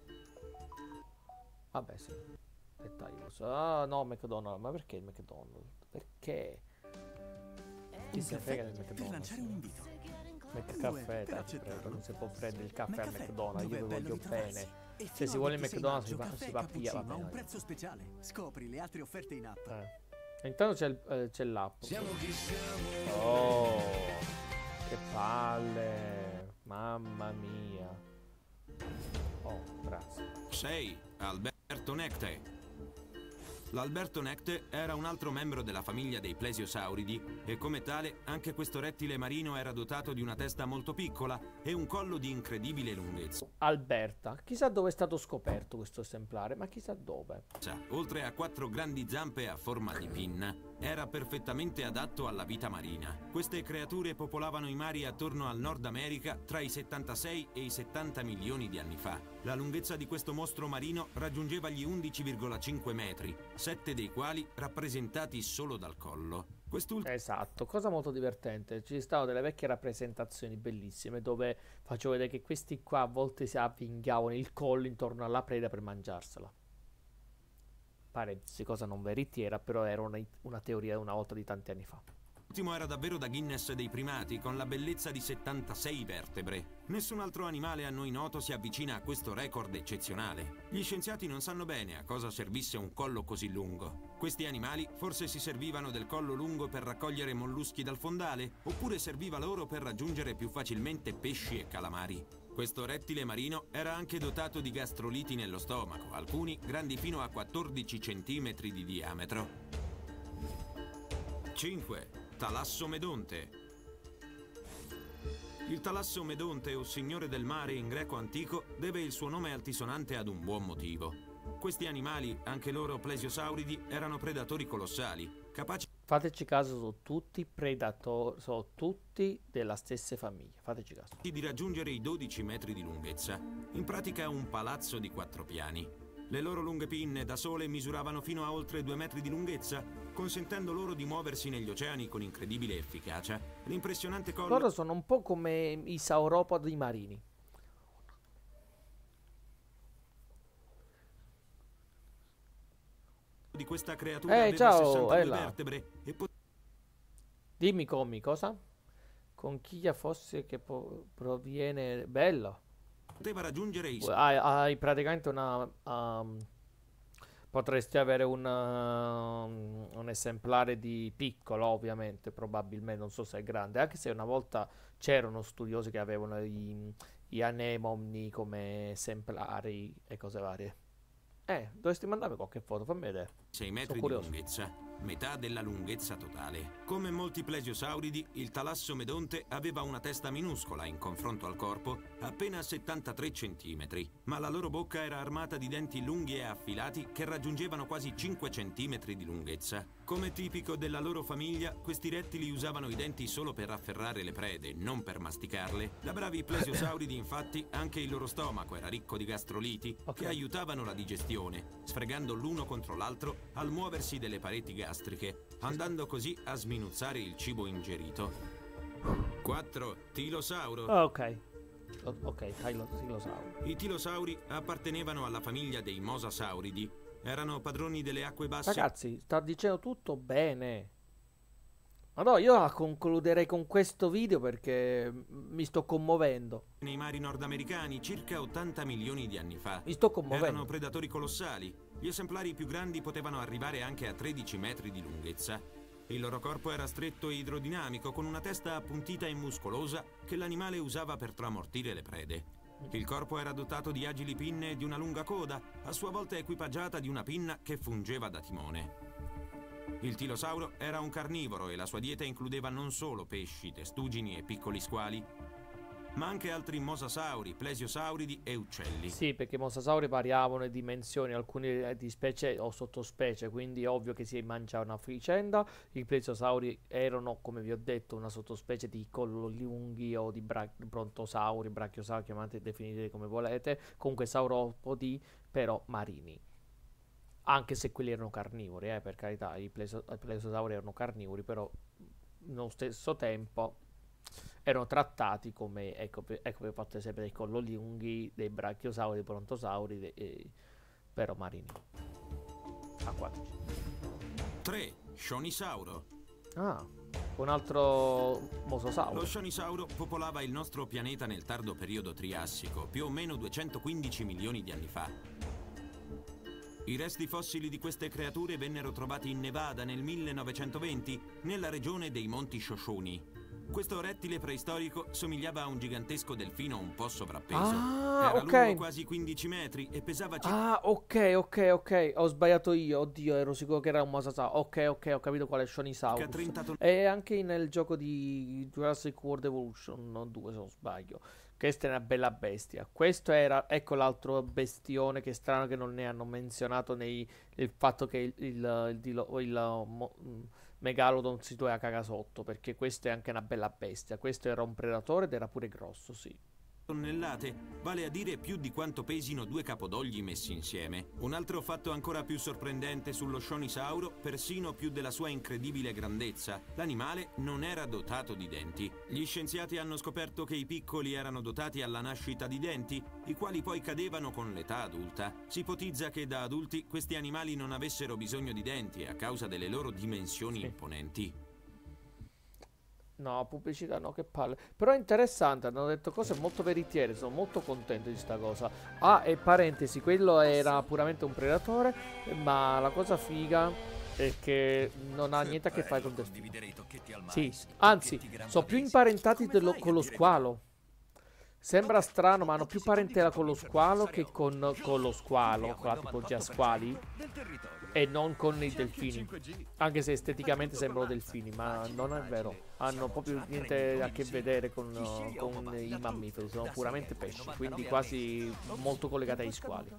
Vabbè, sì, dettaglioso. Ah, no, McDonald's, ma perché il McDonald's? Perché? Chi se ne frega del Per McDonald's? lanciare un invito. McCaffè, Per dai, ti accettarlo. prego, non si può prendere il caffè al McCaffè, McDonald's, dove io è vi bello voglio ritrovarsi. bene. E Se fino si al vuole il ventisei McDonald's si maggio, va, caffè si e va a pigliare, va cappuccino a un bene. prezzo speciale. Scopri le altre offerte in app. Eh. E intanto c'è il- eh, c'è l'app. Oh, che palle, mamma mia. Oh, grazie. sei. Alberto Necte. L'Albertonecte era un altro membro della famiglia dei plesiosauridi e come tale anche questo rettile marino era dotato di una testa molto piccola e un collo di incredibile lunghezza. Alberta, chissà dove è stato scoperto questo esemplare, ma chissà dove. Oltre a quattro grandi zampe a forma di pinna, era perfettamente adatto alla vita marina. Queste creature popolavano i mari attorno al Nord America tra i settantasei e i settanta milioni di anni fa. La lunghezza di questo mostro marino raggiungeva gli undici virgola cinque metri, sette dei quali rappresentati solo dal collo. Quest'ultimo Esatto, cosa molto divertente. Ci stavano delle vecchie rappresentazioni bellissime dove facevo vedere che questi qua a volte si avvinghiavano il collo intorno alla preda per mangiarsela. Parentesi, cosa non veritiera, però era una, una teoria una volta di tanti anni fa. L'ultimo era davvero da Guinness dei primati, con la bellezza di settantasei vertebre. Nessun altro animale a noi noto si avvicina a questo record eccezionale. Gli scienziati non sanno bene a cosa servisse un collo così lungo. Questi animali forse si servivano del collo lungo per raccogliere molluschi dal fondale, oppure serviva loro per raggiungere più facilmente pesci e calamari. Questo rettile marino era anche dotato di gastroliti nello stomaco, alcuni grandi fino a quattordici centimetri di diametro. cinque. Talassomedonte. Il Talassomedonte, o signore del mare in greco antico, deve il suo nome altisonante ad un buon motivo. Questi animali, anche loro plesiosauridi, erano predatori colossali, capaci... Fateci caso, sono tutti predatori, sono tutti della stessa famiglia, fateci caso. ...di raggiungere i dodici metri di lunghezza. In pratica un palazzo di quattro piani. Le loro lunghe pinne da sole misuravano fino a oltre due metri di lunghezza, consentendo loro di muoversi negli oceani con incredibile efficacia. L'impressionante collo... Loro sono un po' come i sauropodi marini. di questa creatura Eh, aveva ciao, sessantadue Ella. vertebre e Dimmi commi, cosa? Conchiglia fosse che po- proviene... Bello. poteva raggiungere i Hai, hai praticamente una... um, potresti avere un, um, un esemplare di piccolo, ovviamente, probabilmente, non so se è grande, anche se una volta c'erano studiosi che avevano i, gli anemoni come esemplari e cose varie. Eh, dovresti mandarmi qualche foto, fammi vedere. sei Sono metri di curioso. lunghezza, metà della lunghezza totale. Come molti plesiosauridi, il Talassomedonte aveva una testa minuscola in confronto al corpo, appena settantatré centimetri, ma la loro bocca era armata di denti lunghi e affilati che raggiungevano quasi cinque centimetri di lunghezza. Come tipico della loro famiglia, questi rettili usavano i denti solo per afferrare le prede, non per masticarle. Da bravi plesiosauridi, infatti, anche il loro stomaco era ricco di gastroliti Ok. che aiutavano la digestione, sfregando l'uno contro l'altro al muoversi delle pareti gastriche, andando così a sminuzzare il cibo ingerito. quattro. Tilosauro. Ah, ok. O- ok, Tilo- Tilosauro. I tilosauri appartenevano alla famiglia dei mosasauridi. Erano padroni delle acque basse Ragazzi, sta dicendo tutto bene. Ma no, io la concluderei con questo video perché m- mi sto commuovendo. nei mari nordamericani circa ottanta milioni di anni fa. Mi sto Erano commuovendo. predatori colossali. Gli esemplari più grandi potevano arrivare anche a tredici metri di lunghezza. Il loro corpo era stretto e idrodinamico, con una testa appuntita e muscolosa che l'animale usava per tramortire le prede. Il corpo era dotato di agili pinne e di una lunga coda, a sua volta equipaggiata di una pinna che fungeva da timone. Il tilosauro era un carnivoro e la sua dieta includeva non solo pesci, testuggini e piccoli squali, ma anche altri mosasauri, plesiosauridi e uccelli. Sì, perché i mosasauri variavano in dimensioni, alcuni eh, di specie o sottospecie, quindi è ovvio che si mangiavano a vicenda. I plesiosauri erano, come vi ho detto, una sottospecie di collolunghi o di bra- brontosauri, brachiosauri, chiamate definite come volete, comunque sauropodi, però marini. Anche se quelli erano carnivori, eh, per carità, i, pleso- i plesiosauri erano carnivori, però nello stesso tempo erano trattati come, ecco, per, ecco per fatto esempio dei collolunghi, dei brachiosauri, dei brontosauri, dei, eh, però marini, acquatici. tre. Scionisauro. Ah, un altro mosasauro. Lo scionisauro popolava il nostro pianeta nel tardo periodo triassico, più o meno duecentoquindici milioni di anni fa. I resti fossili di queste creature vennero trovati in Nevada nel millenovecentoventi, nella regione dei Monti Shoshone. Questo rettile preistorico somigliava a un gigantesco delfino un po' sovrappeso. Ah, Era ok. lungo quasi quindici metri e pesava circa... Ah, ok, ok, ok. Ho sbagliato io. Oddio, ero sicuro che era un Mosasaurus. Ok, ok, ho capito quale è Shonisaurus. trenta tonnellate. E anche nel gioco di Jurassic World Evolution, non due se non sbaglio. Questa è una bella bestia. Questo era, ecco l'altro bestione che è strano che non ne hanno menzionato nei, il fatto che il, il, il, il, il mo- Megalodon si doveva cagare sotto, perché questa è anche una bella bestia. Questo era un predatore ed era pure grosso, sì. tonnellate, vale a dire più di quanto pesino due capodogli messi insieme. Un altro fatto ancora più sorprendente sullo Shonisauro, persino più della sua incredibile grandezza, l'animale non era dotato di denti. Gli scienziati hanno scoperto che i piccoli erano dotati alla nascita di denti, i quali poi cadevano con l'età adulta. Si ipotizza che da adulti questi animali non avessero bisogno di denti a causa delle loro dimensioni Sì. imponenti. No, pubblicità no, che palle. Però è interessante, hanno detto cose molto veritiere, sono molto contento di sta cosa. Ah, e parentesi, quello era puramente un predatore, ma la cosa figa è che non ha niente a che fare con delfini. Sì, anzi, sono più imparentati dello- con lo squalo. Sembra strano, ma hanno più parentela con lo squalo che con, con lo squalo, con la tipologia squali, e non con i delfini. Anche se esteticamente sembrano delfini, ma non è vero. Hanno proprio niente a che vedere con, uh, con i mammiferi, sono puramente pesci, quindi quasi molto collegati ai squali.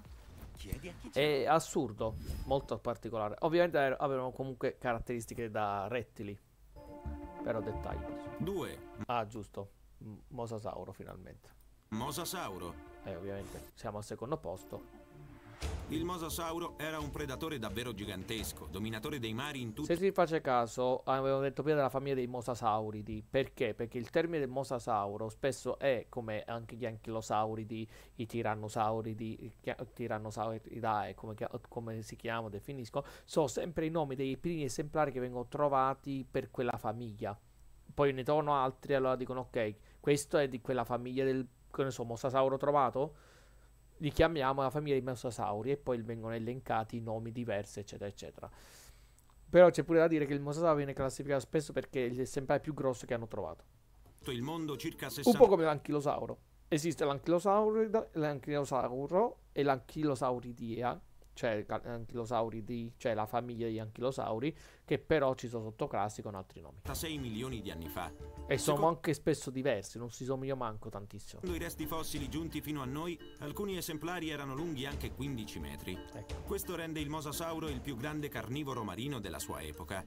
È assurdo, molto particolare. Ovviamente eh, avevano comunque caratteristiche da rettili, però dettagli. due. Ah, giusto. M- Mosasauro finalmente. Mosasauro. E ovviamente siamo al secondo posto. Il mosasauro era un predatore davvero gigantesco, dominatore dei mari in tutto. Se si face caso, avevo detto prima della famiglia dei mosasauridi. Perché? Perché il termine del mosasauro spesso è come anche gli anchilosauridi, i tirannosauridi, i chia- tirannosauridae, come, chia- come si chiamano, definiscono, sono sempre i nomi dei primi esemplari che vengono trovati per quella famiglia. Poi ne trovano altri e allora dicono ok, questo è di quella famiglia del, che ne so, mosasauro trovato. Li chiamiamo la famiglia dei mosasauri e poi vengono elencati i nomi diversi, eccetera, eccetera. Però c'è pure da dire che il mosasauro viene classificato spesso perché è l'esemplare più grosso che hanno trovato. il mondo circa Un po' sessanta. come l'anchilosauro. Esiste l'anchilosauro, l'anchilosauro e l'anchilosauridia, cioè l'anchilosauridi, cioè la famiglia degli anchilosauri, che però ci sono sottoclassi con altri nomi. sei milioni di anni fa. E sono Secondo anche spesso diversi, non si somigliano manco tantissimo. i resti fossili giunti fino a noi, alcuni esemplari erano lunghi anche quindici metri. Ecco. Questo rende il mosasauro il più grande carnivoro marino della sua epoca.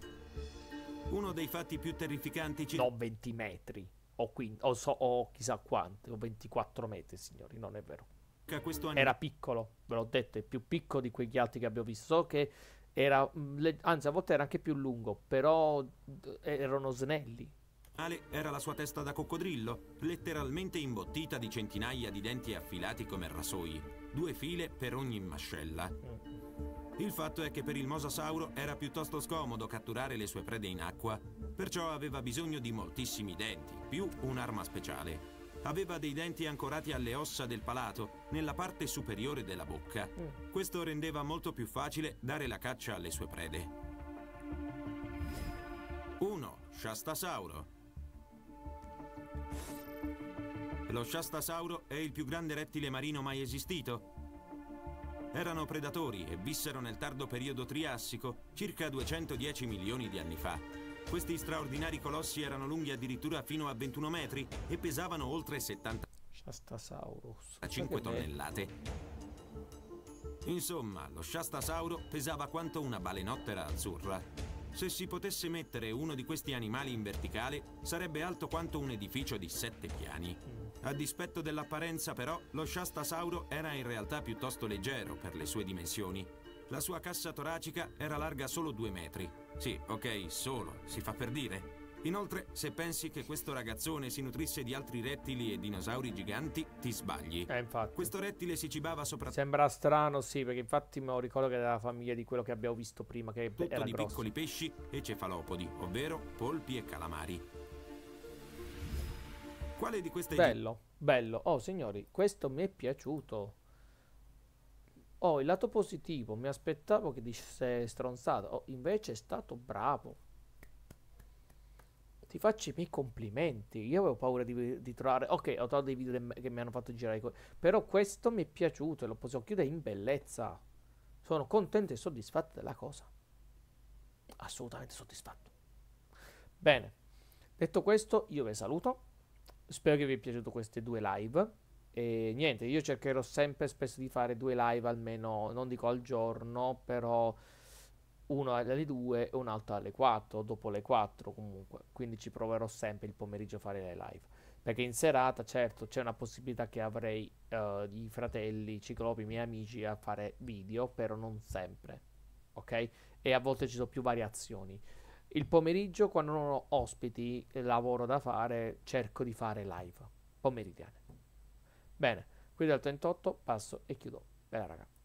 Uno dei fatti più terrificanti circa No, venti metri. O, quin- o, so- o chissà quanti, o ventiquattro metri, signori, non è vero. questo animale. Era piccolo, ve l'ho detto, è più piccolo di quegli altri che abbiamo visto. So che era, mh, le- anzi, a volte era anche più lungo, però d- erano snelli. Era la sua testa da coccodrillo, letteralmente imbottita di centinaia di denti affilati come rasoi, due file per ogni mascella. Il fatto è che per il mosasauro era piuttosto scomodo catturare le sue prede in acqua, perciò aveva bisogno di moltissimi denti, più un'arma speciale. Aveva dei denti ancorati alle ossa del palato, nella parte superiore della bocca. Questo rendeva molto più facile dare la caccia alle sue prede. uno. Shastasauro. Lo Shastasauro è il più grande rettile marino mai esistito. Erano predatori e vissero nel tardo periodo triassico, circa duecentodieci milioni di anni fa. Questi straordinari colossi erano lunghi addirittura fino a ventuno metri e pesavano oltre Shastasaurus. settantacinque tonnellate. Insomma, lo Shastasauro pesava quanto una balenottera azzurra. Se si potesse mettere uno di questi animali in verticale, sarebbe alto quanto un edificio di sette piani. A dispetto dell'apparenza, però, lo Shastasauro era in realtà piuttosto leggero per le sue dimensioni. La sua cassa toracica era larga solo due metri. Sì, ok, solo, si fa per dire. Inoltre, se pensi che questo ragazzone si nutrisse di altri rettili e dinosauri giganti, ti sbagli. Eh, infatti. Questo rettile si cibava soprattutto Sembra strano, sì, perché infatti me lo ricordo che era la famiglia di quello che abbiamo visto prima, che era di grosso. piccoli pesci e cefalopodi, ovvero polpi e calamari. Quale di queste Bello, bello. Oh, signori, questo mi è piaciuto. Oh, il lato positivo, mi aspettavo che dicesse stronzata. Oh, invece è stato bravo. Ti faccio i miei complimenti. Io avevo paura di, di trovare. Ok, ho trovato dei video de- che mi hanno fatto girare. co- Però questo mi è piaciuto e lo posso chiudere in bellezza. Sono contento e soddisfatto della cosa. Assolutamente soddisfatto. Bene, detto questo, io vi saluto. Spero che vi sia piaciuto queste due live. E niente, io cercherò sempre spesso di fare due live almeno, non dico al giorno, però uno alle due e un altro alle quattro, dopo le quattro comunque. Quindi ci proverò sempre il pomeriggio a fare le live. Perché in serata, certo, c'è una possibilità che avrei eh, i fratelli, i ciclopi, i miei amici a fare video, però non sempre. Ok? E a volte ci sono più variazioni. Il pomeriggio, quando non ho ospiti, e lavoro da fare, cerco di fare live pomeridiane. Bene, qui dal trentotto passo e chiudo. Bella raga.